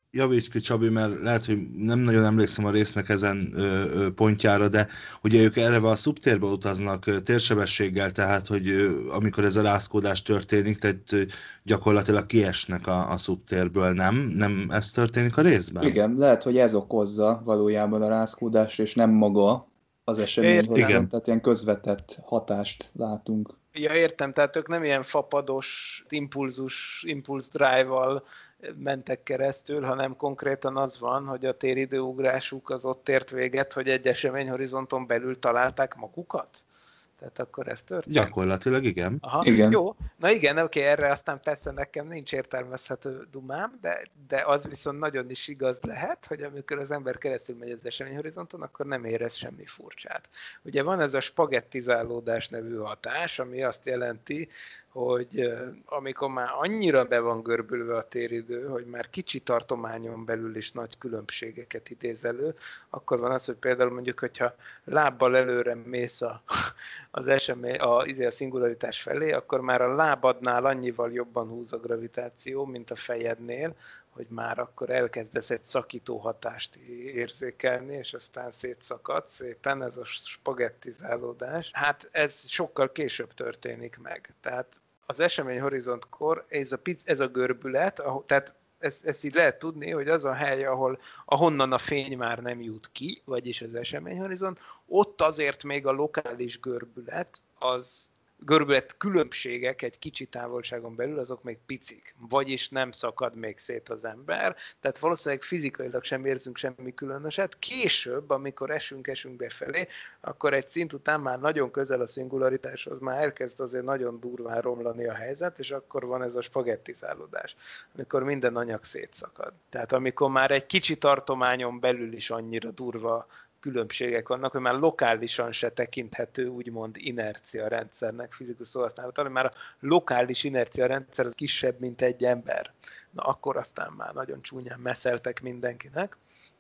Javíts ki, Csabi, mert lehet, hogy nem nagyon emlékszem a résznek ezen ö, ö, pontjára, de ugye ők eleve a szubtérbe utaznak ö, térsebességgel, tehát hogy ö, amikor ez a rázkódás történik, tehát ö, gyakorlatilag kiesnek a, a szubtérből, nem? Nem ez történik a részben? Igen, lehet, hogy ez okozza valójában a rázkódást, és nem maga az eseményhorizont, Igen. tehát ilyen közvetett hatást látunk. Ja, értem, tehát ők nem ilyen fapados, impulzus, impulsz drive-val mentek keresztül, hanem konkrétan az van, hogy a téridőugrásuk az ott ért véget, hogy egy eseményhorizonton belül találták magukat? Tehát akkor ez történt? Gyakorlatilag igen. Aha, Igen. jó. Na igen, oké, erre aztán persze nekem nincs értelmezhető dumám, de, de az viszont nagyon is igaz lehet, hogy amikor az ember keresztül megy az eseményhorizonton, akkor nem érez semmi furcsát. Ugye van ez a spagettizálódás nevű hatás, ami azt jelenti, hogy amikor már annyira be van görbülve a téridő, hogy már kicsi tartományon belül is nagy különbségeket idéz elő, akkor van az, hogy például mondjuk, hogyha lábbal előre mész a, az esemény, a, a szingularitás felé, akkor már a lábadnál annyival jobban húz a gravitáció, mint a fejednél, hogy már akkor elkezdesz egy szakító hatást érzékelni, és aztán szétszakad szépen, ez a spagettizálódás. Hát ez sokkal később történik meg. Tehát az eseményhorizontkor ez a, ez a görbület, ahol, tehát ezt, ezt így lehet tudni, hogy az a hely, ahol, ahonnan a fény már nem jut ki, vagyis az eseményhorizont, ott azért még a lokális görbület, az görbület különbségek egy kicsi távolságon belül, azok még picik, vagyis nem szakad még szét az ember, tehát valószínűleg fizikailag sem érzünk semmi különöset. Később, amikor esünk, esünk befelé, akkor egy szint után már nagyon közel a szingularitáshoz, már elkezd azért nagyon durván romlani a helyzet, és akkor van ez a spagettizálódás, amikor minden anyag szétszakad. Tehát amikor már egy kicsi tartományon belül is annyira durva különbségek vannak, hogy már lokálisan se tekinthető úgymond inercia rendszernek fizikus szóhasználatal, hogy már a lokális inercia rendszer az kisebb, mint egy ember. Na akkor aztán már nagyon csúnyán messzeltek mindenkinek,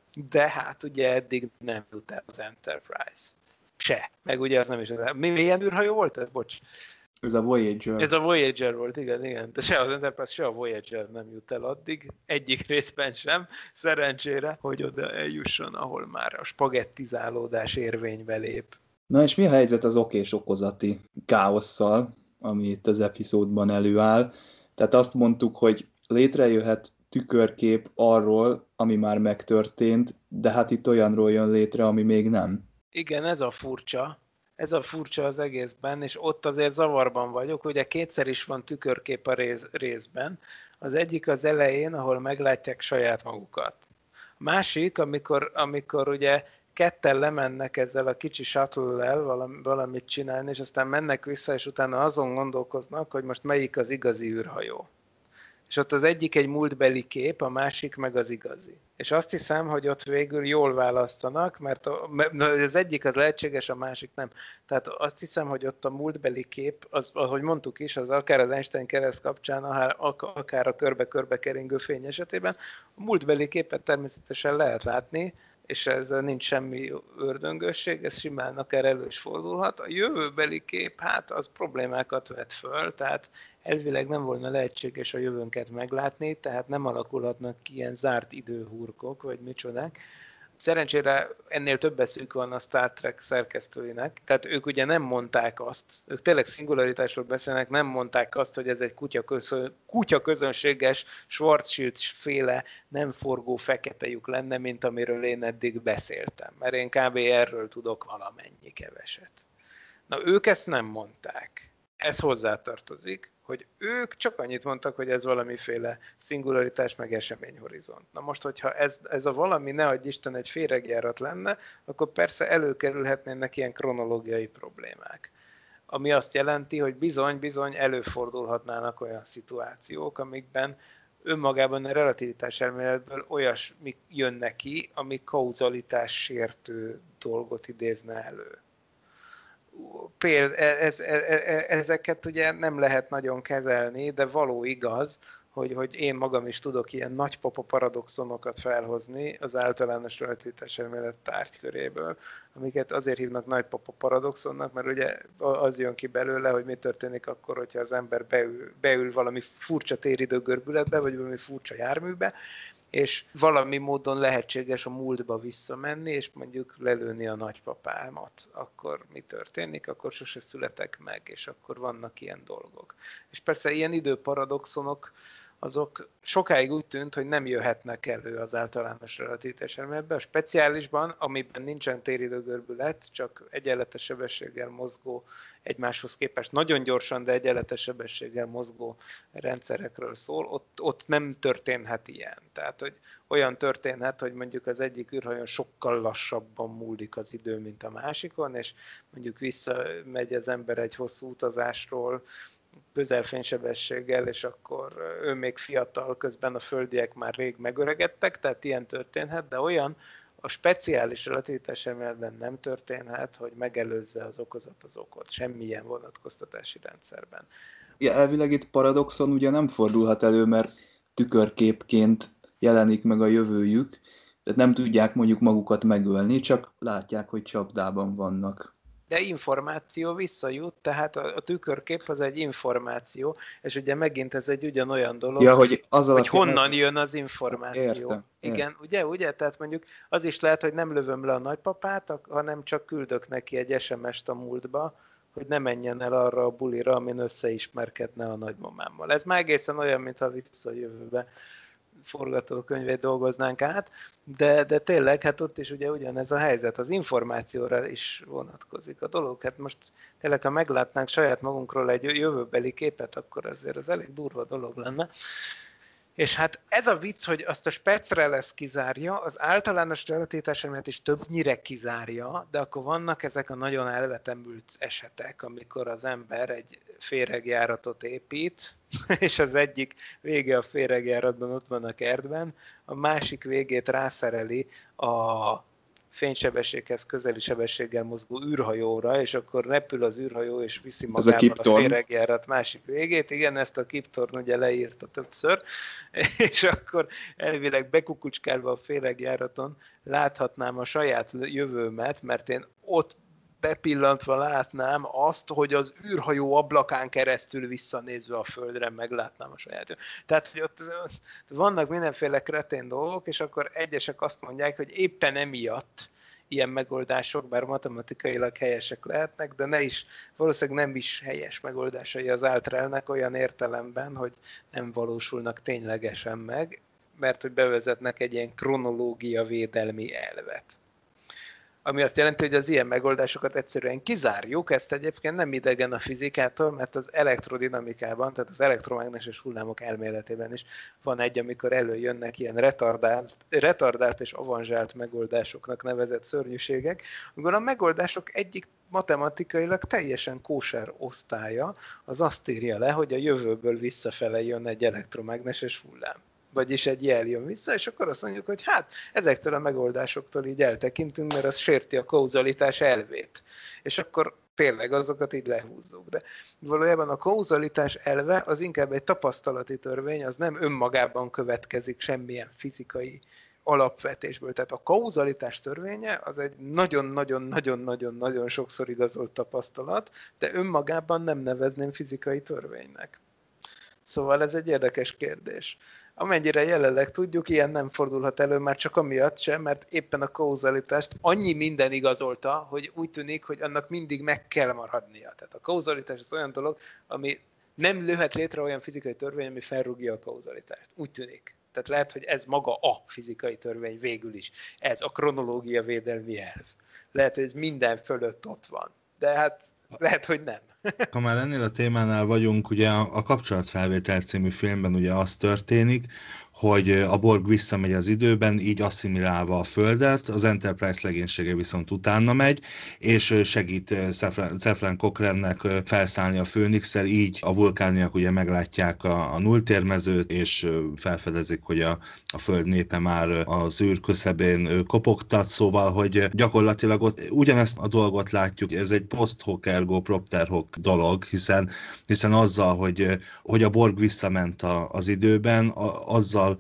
de hát ugye eddig nem jut el az Enterprise. Se. Meg ugye az nem is az... Mi, milyen űrhajó volt ez? Bocs. Ez a Voyager. Ez a Voyager volt, igen, igen. De se az Enterprise, se a Voyager nem jut el addig, egyik részben sem, szerencsére, hogy oda eljusson, ahol már a spagettizálódás érvénybe lép. Na és mi a helyzet az okés okozati káosszal, ami itt az epizódban előáll? Tehát azt mondtuk, hogy létrejöhet tükörkép arról, ami már megtörtént, de hát itt olyanról jön létre, ami még nem. Igen, ez a furcsa. Ez a furcsa az egészben, és ott azért zavarban vagyok, ugye kétszer is van tükörkép a rész, részben. Az egyik az elején, ahol meglátják saját magukat. A másik, amikor, amikor ugye ketten lemennek ezzel a kicsi shuttle-lel valami, valamit csinálni, és aztán mennek vissza, és utána azon gondolkoznak, hogy most melyik az igazi űrhajó. És ott az egyik egy múltbeli kép, a másik meg az igazi. És azt hiszem, hogy ott végül jól választanak, mert a, az egyik az lehetséges, a másik nem. Tehát azt hiszem, hogy ott a múltbeli kép, az, ahogy mondtuk is, az akár az Einstein kereszt kapcsán, akár a körbe-körbe keringő fény esetében, a múltbeli képet természetesen lehet látni, és ezzel nincs semmi ördöngösség, ez simán akár elő is fordulhat. A jövőbeli kép, hát az problémákat vet föl, tehát elvileg nem volna lehetséges a jövőnket meglátni, tehát nem alakulhatnak ki ilyen zárt időhurkok, vagy micsodák. Szerencsére ennél több eszük van a Star Trek szerkesztőinek, tehát ők ugye nem mondták azt, ők tényleg szingularitásról beszélnek, nem mondták azt, hogy ez egy kutya, közön, kutya közönséges Schwarzschild-féle nem forgó fekete lyuk lenne, mint amiről én eddig beszéltem, mert én kb. Erről tudok valamennyi keveset. Na ők ezt nem mondták. Ez hozzátartozik, hogy ők csak annyit mondtak, hogy ez valamiféle szingularitás meg eseményhorizont. Na most, hogyha ez, ez a valami, nehogy Isten, egy féregjárat lenne, akkor persze előkerülhetnének ilyen kronológiai problémák. Ami azt jelenti, hogy bizony-bizony előfordulhatnának olyan szituációk, amikben önmagában a relativitás elméletből olyasmi jönne ki, ami kauzalitás sértő dolgot idézne elő. Például ez, ez, ezeket ugye nem lehet nagyon kezelni, de való igaz, hogy, hogy én magam is tudok ilyen nagypapa paradoxonokat felhozni az általános relativitás elmélet tárgyköréből, amiket azért hívnak nagypapa paradoxonnak, mert ugye az jön ki belőle, hogy mi történik akkor, hogyha az ember beül, beül valami furcsa téridőgörbületbe, vagy valami furcsa járműbe, és valami módon lehetséges a múltba visszamenni, és mondjuk lelőni a nagypapámat. Akkor mi történik? Akkor sose születek meg, és akkor vannak ilyen dolgok. És persze ilyen időparadoxonok, azok sokáig úgy tűnt, hogy nem jöhetnek elő az általános relativitáselméletben. A speciálisban, amiben nincsen téridőgörbület, csak egyenletes sebességgel mozgó, egymáshoz képest nagyon gyorsan, de egyenletes sebességgel mozgó rendszerekről szól, ott, ott nem történhet ilyen. Tehát, hogy olyan történhet, hogy mondjuk az egyik űrhajón sokkal lassabban múlik az idő, mint a másikon, és mondjuk visszamegy az ember egy hosszú utazásról, közelfénysebességgel, és akkor ő még fiatal, közben a földiek már rég megöregedtek, tehát ilyen történhet, de olyan a speciális relativitás elméletben nem történhet, hogy megelőzze az okozat az okot, semmilyen vonatkoztatási rendszerben. Ja, elvileg itt paradoxon ugye nem fordulhat elő, mert tükörképként jelenik meg a jövőjük, tehát nem tudják mondjuk magukat megölni, csak látják, hogy csapdában vannak. De információ visszajut, tehát a, a tükörkép az egy információ, és ugye megint ez egy ugyanolyan dolog, ja, hogy, az hogy honnan jön az információ. Értem, Igen, értem. ugye, ugye? Tehát mondjuk az is lehet, hogy nem lövöm le a nagypapát, hanem csak küldök neki egy es em est a múltba, hogy ne menjen el arra a bulira, amin összeismerkedne a nagymamámmal. Ez már egészen olyan, mintha Vissza a jövőbe forgatókönyvét dolgoznánk át, de, de tényleg, hát ott is ugye ugyanez a helyzet, az információra is vonatkozik a dolog. Hát most tényleg, ha meglátnánk saját magunkról egy jövőbeli képet, akkor azért az elég durva dolog lenne. És hát ez a vicc, hogy azt a spectre lesz kizárja, az általános relativitáselmélet is többnyire kizárja, de akkor vannak ezek a nagyon elvetemült esetek, amikor az ember egy féregjáratot épít, és az egyik vége a féregjáratban ott van a kertben, a másik végét rászereli a fénysebességhez közeli sebességgel mozgó űrhajóra, és akkor repül az űrhajó, és viszi magával a, a féregjárat másik végét. Igen, ezt a Kip Thorne ugye leírta többször, és akkor elvileg bekukucskálva a féregjáraton láthatnám a saját jövőmet, mert én ott bepillantva látnám azt, hogy az űrhajó ablakán keresztül visszanézve a földre meglátnám a saját. Tehát, hogy ott, ott vannak mindenféle kretén dolgok, és akkor egyesek azt mondják, hogy éppen emiatt ilyen megoldások, bár matematikailag helyesek lehetnek, de ne is, valószínűleg nem is helyes megoldásai az Altrelnek olyan értelemben, hogy nem valósulnak ténylegesen meg, mert hogy bevezetnek egy ilyen kronológia védelmi elvet. Ami azt jelenti, hogy az ilyen megoldásokat egyszerűen kizárjuk, ezt egyébként nem idegen a fizikától, mert az elektrodinamikában, tehát az elektromágneses hullámok elméletében is van egy, amikor előjönnek ilyen retardált, retardált és avanzsált megoldásoknak nevezett szörnyűségek, amikor a megoldások egyik matematikailag teljesen kóser osztálya az azt írja le, hogy a jövőből visszafele jön egy elektromágneses hullám. Vagyis egy jel jön vissza, és akkor azt mondjuk, hogy hát ezektől a megoldásoktól így eltekintünk, mert az sérti a kauzalitás elvét. És akkor tényleg azokat így lehúzzuk. De valójában a kauzalitás elve az inkább egy tapasztalati törvény, az nem önmagában következik semmilyen fizikai alapvetésből. Tehát a kauzalitás törvénye az egy nagyon-nagyon-nagyon-nagyon-nagyon sokszor igazolt tapasztalat, de önmagában nem nevezném fizikai törvénynek. Szóval ez egy érdekes kérdés. Amennyire jelenleg tudjuk, ilyen nem fordulhat elő már csak amiatt sem, mert éppen a kauzalitást annyi minden igazolta, hogy úgy tűnik, hogy annak mindig meg kell maradnia. Tehát a kauzalitás az olyan dolog, ami nem lőhet létre olyan fizikai törvény, ami felrúgja a kauzalitást. Úgy tűnik. Tehát lehet, hogy ez maga a fizikai törvény végül is. Ez a kronológia védelmi elv. Lehet, hogy ez minden fölött ott van. De hát lehet, hogy nem. Ha már ennél a témánál vagyunk, ugye a, a Kapcsolatfelvétel című filmben ugye az történik, hogy a Borg visszamegy az időben, így asszimilálva a Földet, az Enterprise legénysége viszont utána megy, és segít Zefran Cochrane-nek felszállni a Főnixszel, így a vulkániak ugye meglátják a, a nulltérmezőt, és felfedezik, hogy a, a Föld népe már az űr közepén kopogtat, szóval, hogy gyakorlatilag ott ugyanezt a dolgot látjuk, ez egy post-hoc ergo propter hoc dolog, hiszen, hiszen azzal, hogy, hogy a Borg visszament a, az időben, a, azzal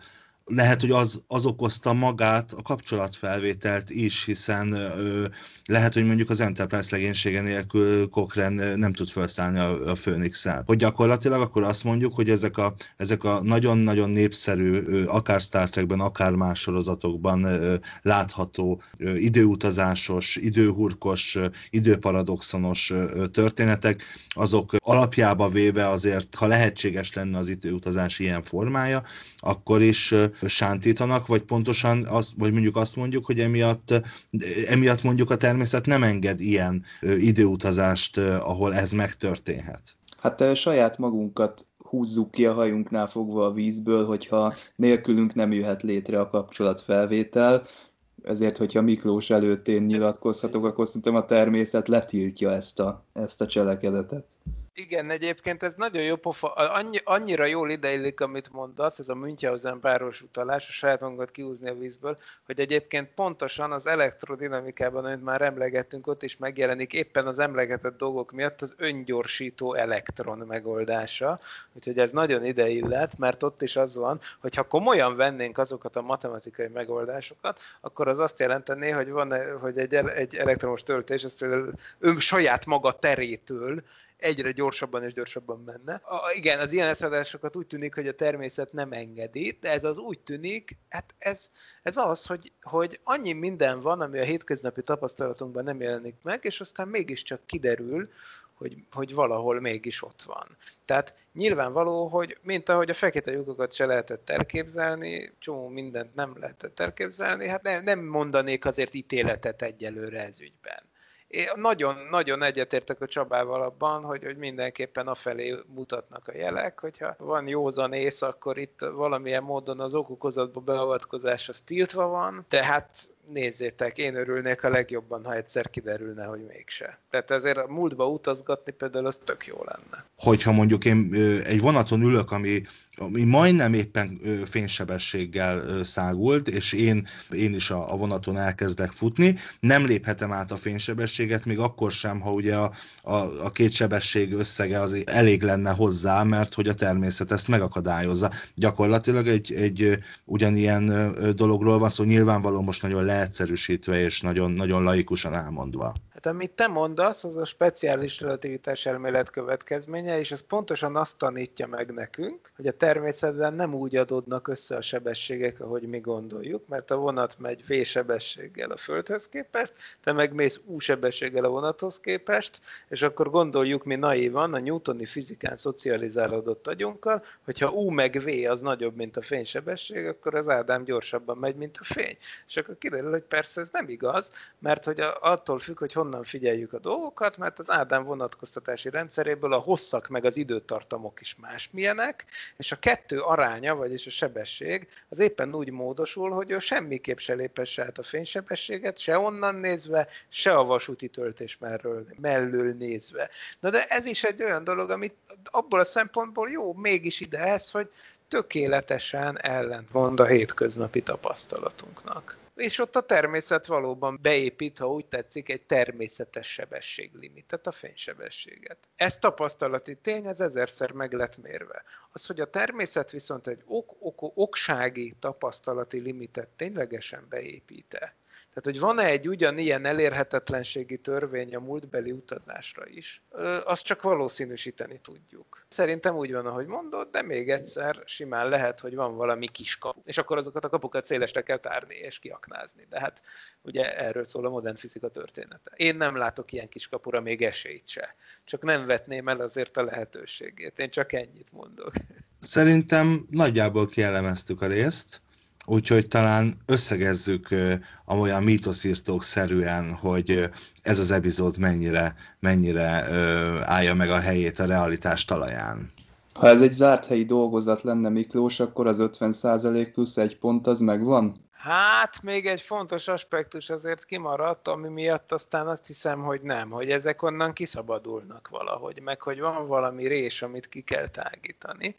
lehet, hogy az, az okozta magát a kapcsolatfelvételt is, hiszen ö, lehet, hogy mondjuk az Enterprise legénysége nélkül Cochrane nem tud felszállni a, a Phoenix-el. Hogy gyakorlatilag akkor azt mondjuk, hogy ezek a, ezek a nagyon-nagyon népszerű, ö, akár Star Trekben, akár más sorozatokban ö, látható ö, időutazásos, időhurkos, ö, időparadoxonos ö, történetek, azok alapjába véve azért, ha lehetséges lenne az időutazás ilyen formája, akkor is sántítanak, vagy pontosan azt, vagy mondjuk azt mondjuk, hogy emiatt, emiatt mondjuk a természet nem enged ilyen időutazást, ahol ez megtörténhet. Hát saját magunkat húzzuk ki a hajunknál fogva a vízből, hogyha nélkülünk nem jöhet létre a kapcsolatfelvétel, ezért, hogyha Miklós előtt én nyilatkozhatok, akkor szerintem a természet letiltja ezt a, ezt a cselekedetet. Igen, egyébként ez nagyon jó pofa, annyi, annyira jól ideillik, amit mondasz, ez a Münchhausen páros utalás, a saját magunkat kihúzni a vízből, hogy egyébként pontosan az elektrodinamikában, amit már emlegettünk, ott is megjelenik éppen az emlegetett dolgok miatt az öngyorsító elektron megoldása, úgyhogy ez nagyon ideillet, mert ott is az van, hogy ha komolyan vennénk azokat a matematikai megoldásokat, akkor az azt jelentené, hogy van hogy egy, egy elektromos töltés, ez például ön saját maga terétől egyre gyorsabban és gyorsabban menne. A, igen, az ilyen eszmedásokat úgy tűnik, hogy a természet nem engedi, de ez az úgy tűnik, hát ez, ez az, hogy, hogy annyi minden van, ami a hétköznapi tapasztalatunkban nem jelenik meg, és aztán mégiscsak kiderül, hogy, hogy valahol mégis ott van. Tehát nyilvánvaló, hogy mint ahogy a fekete lyukokat se lehetett elképzelni, csomó mindent nem lehetett elképzelni, hát ne, nem mondanék azért ítéletet egyelőre ez ügyben. Én nagyon-nagyon egyetértek a Csabával abban, hogy, hogy mindenképpen afelé mutatnak a jelek, hogyha van józan ész, akkor itt valamilyen módon az okokozatba beavatkozás az tiltva van, de hát nézzétek, én örülnék a legjobban, ha egyszer kiderülne, hogy mégse. Tehát azért a múltba utazgatni például az tök jó lenne. Hogyha mondjuk én egy vonaton ülök, ami, ami majdnem éppen fénysebességgel szágult, és én, én is a, a vonaton elkezdek futni, nem léphetem át a fénysebességet, még akkor sem, ha ugye a, a, a két sebesség összege az elég lenne hozzá, mert hogy a természet ezt megakadályozza. Gyakorlatilag egy, egy ugyanilyen dologról van szó, nyilvánvaló most nagyon leegyszerűsítve és nagyon, nagyon laikusan elmondva. Hát amit te mondasz, az a speciális relativitás elmélet következménye, és ez pontosan azt tanítja meg nekünk, hogy a természetben nem úgy adódnak össze a sebességek, ahogy mi gondoljuk, mert a vonat megy V-sebességgel a Földhöz képest, te meg mész U-sebességgel a vonathoz képest, és akkor gondoljuk mi naívan, a newtoni fizikán szocializálódott agyunkkal, hogyha U meg V az nagyobb, mint a fénysebesség, akkor az Ádám gyorsabban megy, mint a fény. És akkor kiderül, hogy persze ez nem igaz, mert hogy attól függ, hogy honnan figyeljük a dolgokat, mert az Ádám vonatkoztatási rendszeréből a hosszak meg az időtartamok is másmilyenek, és a kettő aránya, vagyis a sebesség, az éppen úgy módosul, hogy ő semmiképp se lépesse át a fénysebességet, se onnan nézve, se a vasúti töltés mellől, mellől nézve. Na de ez is egy olyan dolog, amit abból a szempontból jó, mégis ide ez, hogy tökéletesen ellentmond a hétköznapi tapasztalatunknak. És ott a természet valóban beépít, ha úgy tetszik, egy természetes sebességlimitet, a fénysebességet. Ez tapasztalati tény, ez ezerszer meg lett mérve. Az, hogy a természet viszont egy ok, ok, oksági tapasztalati limitet ténylegesen beépít-e. Tehát, hogy van-e egy ugyanilyen elérhetetlenségi törvény a múltbeli utazásra is, azt csak valószínűsíteni tudjuk. Szerintem úgy van, ahogy mondod, de még egyszer simán lehet, hogy van valami kis kapu. És akkor azokat a kapukat szélesre kell tárni és kiaknázni. De hát ugye erről szól a modern fizika története. Én nem látok ilyen kis kapura még esélyt se. Csak nem vetném el azért a lehetőségét. Én csak ennyit mondok. Szerintem nagyjából kielemeztük a részt. Úgyhogy talán összegezzük amolyan mítoszirtók-szerűen, hogy ez az epizód mennyire, mennyire állja meg a helyét a realitás talaján. Ha ez egy zárt helyi dolgozat lenne, Miklós, akkor az ötven százalék plusz egy pont az megvan? Hát még egy fontos aspektus azért kimaradt, ami miatt aztán azt hiszem, hogy nem, hogy ezek onnan kiszabadulnak valahogy, meg hogy van valami rés, amit ki kell tágítani.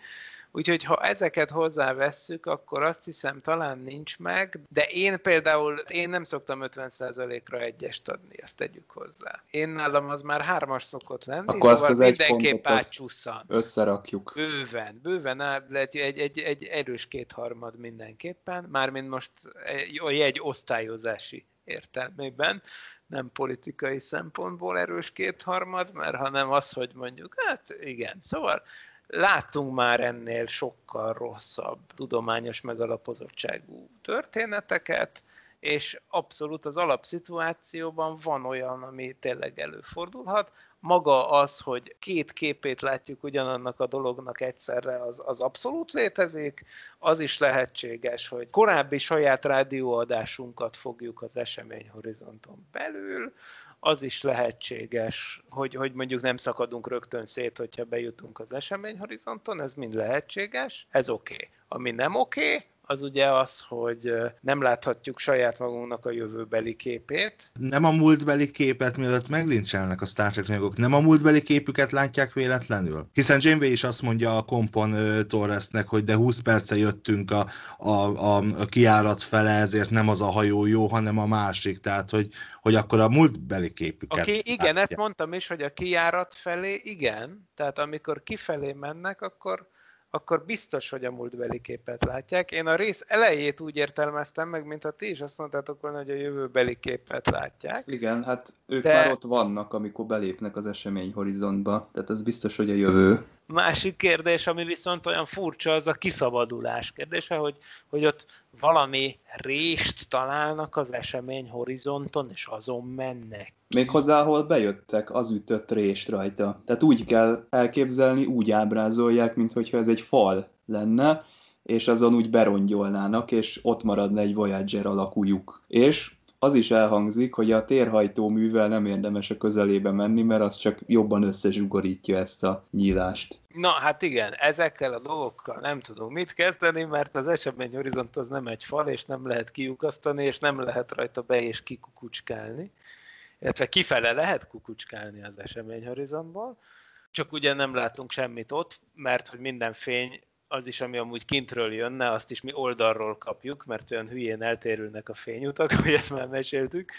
Úgyhogy ha ezeket hozzávesszük, akkor azt hiszem talán nincs meg, de én például, én nem szoktam ötven százalékra egyest adni, ezt tegyük hozzá. Én nálam az már hármas szokott lenni, akkor szóval mindenképp átcsusszan. Összerakjuk. Bőven, bőven lehet egy, egy, egy erős kétharmad mindenképpen, mármint most a jegy osztályozási értelmében, nem politikai szempontból erős kétharmad, mert hanem az, hogy mondjuk, hát igen, szóval láttunk már ennél sokkal rosszabb tudományos megalapozottságú történeteket, és abszolút az alapszituációban van olyan, ami tényleg előfordulhat. Maga az, hogy két képét látjuk ugyanannak a dolognak egyszerre, az, az abszolút létezik. Az is lehetséges, hogy korábbi saját rádióadásunkat fogjuk az eseményhorizonton belül, az is lehetséges, hogy, hogy mondjuk nem szakadunk rögtön szét, hogyha bejutunk az eseményhorizonton, ez mind lehetséges, ez oké. Okay. Ami nem oké, okay, az ugye az, hogy nem láthatjuk saját magunknak a jövőbeli képét. Nem a múltbeli képet, mielőtt meglincselnek a Star Trek anyagok, nem a múltbeli képüket látják véletlenül? Hiszen Janeway is azt mondja a kompon uh, Torresnek, hogy de húsz perce jöttünk a, a, a, a kijárat fele, ezért nem az a hajó jó, hanem a másik. Tehát, hogy, hogy akkor a múltbeli képüket okay, igen, látják. Ezt mondtam is, hogy a kijárat felé igen, tehát amikor kifelé mennek, akkor akkor biztos, hogy a múltbeli képet látják. Én a rész elejét úgy értelmeztem meg, mint ha ti is azt mondtátok volna, hogy a jövőbeli képet látják. Igen, hát ők De... már ott vannak, amikor belépnek az eseményhorizontba, tehát ez biztos, hogy a jövő. Másik kérdés, ami viszont olyan furcsa, az a kiszabadulás kérdése, hogy, hogy ott valami rést találnak az eseményhorizonton, és azon mennek. Méghozzá, ahol bejöttek, az ütött rést rajta. Tehát úgy kell elképzelni, úgy ábrázolják, mintha ez egy fal lenne, és azon úgy berongyolnának, és ott maradna egy Voyager alakú lyuk. És az is elhangzik, hogy a térhajtóművel nem érdemes a közelébe menni, mert az csak jobban összezsugorítja ezt a nyílást. Na, hát igen, ezekkel a dolgokkal nem tudunk mit kezdeni, mert az eseményhorizont az nem egy fal, és nem lehet kiukasztani, és nem lehet rajta be- és kikukucskálni. Illetve kifele lehet kukucskálni az eseményhorizontból, csak ugye nem látunk semmit ott, mert hogy minden fény, az is, ami amúgy kintről jönne, azt is mi oldalról kapjuk, mert olyan hülyén eltérülnek a fényutak, hogy ezt már meséltük,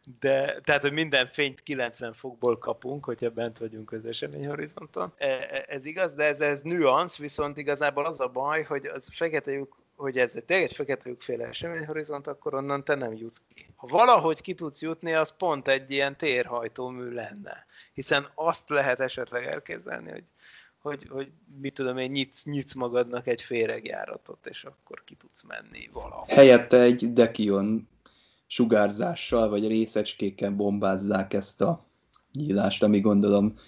de tehát, hogy minden fényt kilencven fokból kapunk, hogyha bent vagyunk az eseményhorizonton. Ez igaz, de ez, ez nüansz, viszont igazából az a baj, hogy az fekete lyuk, hogy ez tényleg egy fekete lyukféle eseményhorizont, akkor onnan te nem jutsz ki. Ha valahogy ki tudsz jutni, az pont egy ilyen térhajtómű lenne. Hiszen azt lehet esetleg elképzelni, hogy Hogy, hogy mit tudom én, nyitsz, nyitsz magadnak egy féregjáratot, és akkor ki tudsz menni valahol. Helyette egy Dekion sugárzással, vagy részecskékkel bombázzák ezt a nyílást, ami gondolom,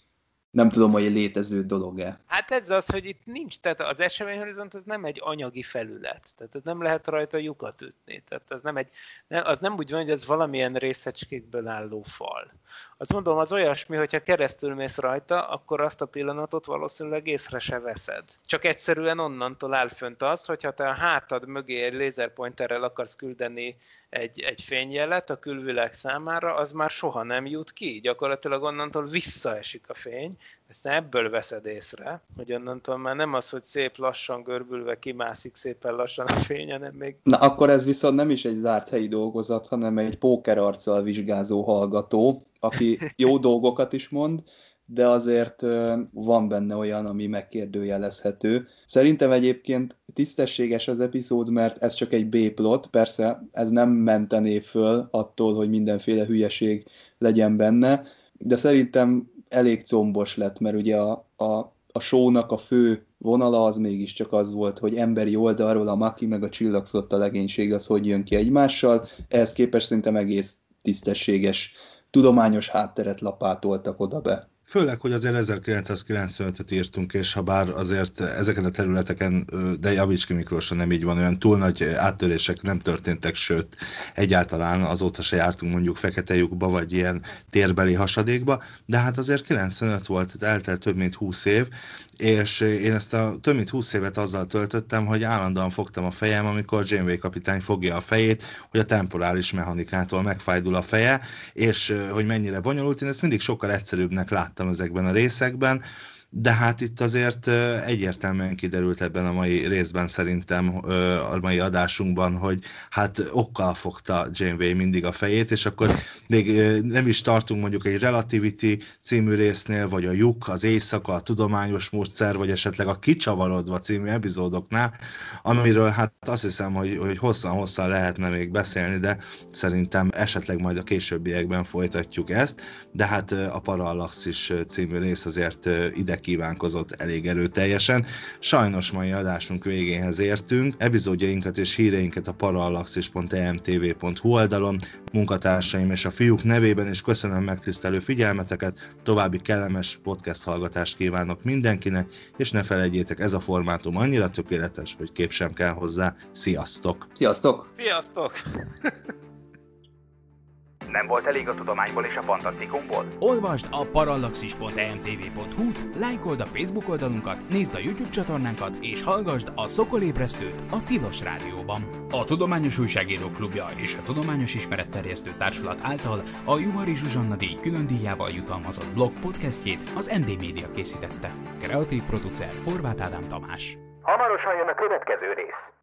nem tudom, hogy egy létező dolog-e. Hát ez az, hogy itt nincs, tehát az eseményhorizont az nem egy anyagi felület, tehát ez nem lehet rajta lyukat ütni, tehát az nem, egy, az nem úgy van, hogy ez valamilyen részecskékből álló fal. Azt mondom, az olyasmi, hogyha keresztül mész rajta, akkor azt a pillanatot valószínűleg észre se veszed. Csak egyszerűen onnantól áll fönt az, hogyha te a hátad mögé egy lézerpointerrel akarsz küldeni egy, egy fényjelet a külvilág számára, az már soha nem jut ki. Gyakorlatilag onnantól visszaesik a fény, ezt ebből veszed észre, hogy onnantól már nem az, hogy szép lassan görbülve kimászik szépen lassan a fény, hanem még... Na akkor ez viszont nem is egy zárt helyi dolgozat, hanem egy pókerarccal vizsgázó hallgató, aki jó dolgokat is mond, de azért van benne olyan, ami megkérdőjelezhető. Szerintem egyébként tisztességes az epizód, mert ez csak egy B-plot, persze ez nem mentené föl attól, hogy mindenféle hülyeség legyen benne, de szerintem elég combos lett, mert ugye a, a, a show-nak a fő vonala az mégiscsak az volt, hogy emberi oldalról a Maki meg a Csillagflotta legénység az hogy jön ki egymással, ehhez képest szerintem egész tisztességes tudományos hátteret lapátoltak oda be. Főleg, hogy azért ezerkilencszázkilencvenötöt írtunk, és ha bár azért ezeken a területeken, de javíts ki Miklóson, nem így van, olyan túl nagy áttörések nem történtek, sőt, egyáltalán azóta se jártunk mondjuk fekete lyukba, vagy ilyen térbeli hasadékba, de hát azért kilencvenöt volt, eltelt több mint húsz év, és én ezt a több mint húsz évet azzal töltöttem, hogy állandóan fogtam a fejem, amikor Janeway kapitány fogja a fejét, hogy a temporális mechanikától megfájdul a feje, és hogy mennyire bonyolult, én ezt mindig sokkal egyszerűbbnek láttam ezekben a részekben. de hát itt azért egyértelműen kiderült ebben a mai részben szerintem, a mai adásunkban, hogy hát okkal fogta Janeway mindig a fejét, és akkor még nem is tartunk mondjuk egy Relativity című résznél, vagy a lyuk, az éjszaka, a tudományos módszer, vagy esetleg a Kicsavarodva című epizódoknál, amiről hát azt hiszem, hogy, hogy hosszan-hosszan lehetne még beszélni, de szerintem esetleg majd a későbbiekben folytatjuk ezt, de hát a Parallaxis című rész azért ide kívánkozott elég erőteljesen. Sajnos mai adásunk végéhez értünk. Epizódjainkat és híreinket a parallaxis pont e m t v pont h u oldalon, munkatársaim és a fiúk nevében is köszönöm megtisztelő figyelmeteket, további kellemes podcast hallgatást kívánok mindenkinek, és ne felejtjétek, ez a formátum annyira tökéletes, hogy kép sem kell hozzá. Sziasztok! Sziasztok! Sziasztok! Nem volt elég a tudományból és a fantasztikumból? Olvasd a parallaxis pont e m t v pont h u-t, lájkold a Facebook oldalunkat, nézd a YouTube csatornánkat, és hallgasd a Szokolébresztőt a Tilos Rádióban. A Tudományos Újságírók Klubja és a Tudományos Ismeretterjesztő Társulat által a Juhari Zsuzsanna díj külön díjával jutalmazott blog podcastjét az em dé Media készítette. Kreatív producer Horváth Ádám Tamás. Hamarosan jön a következő rész.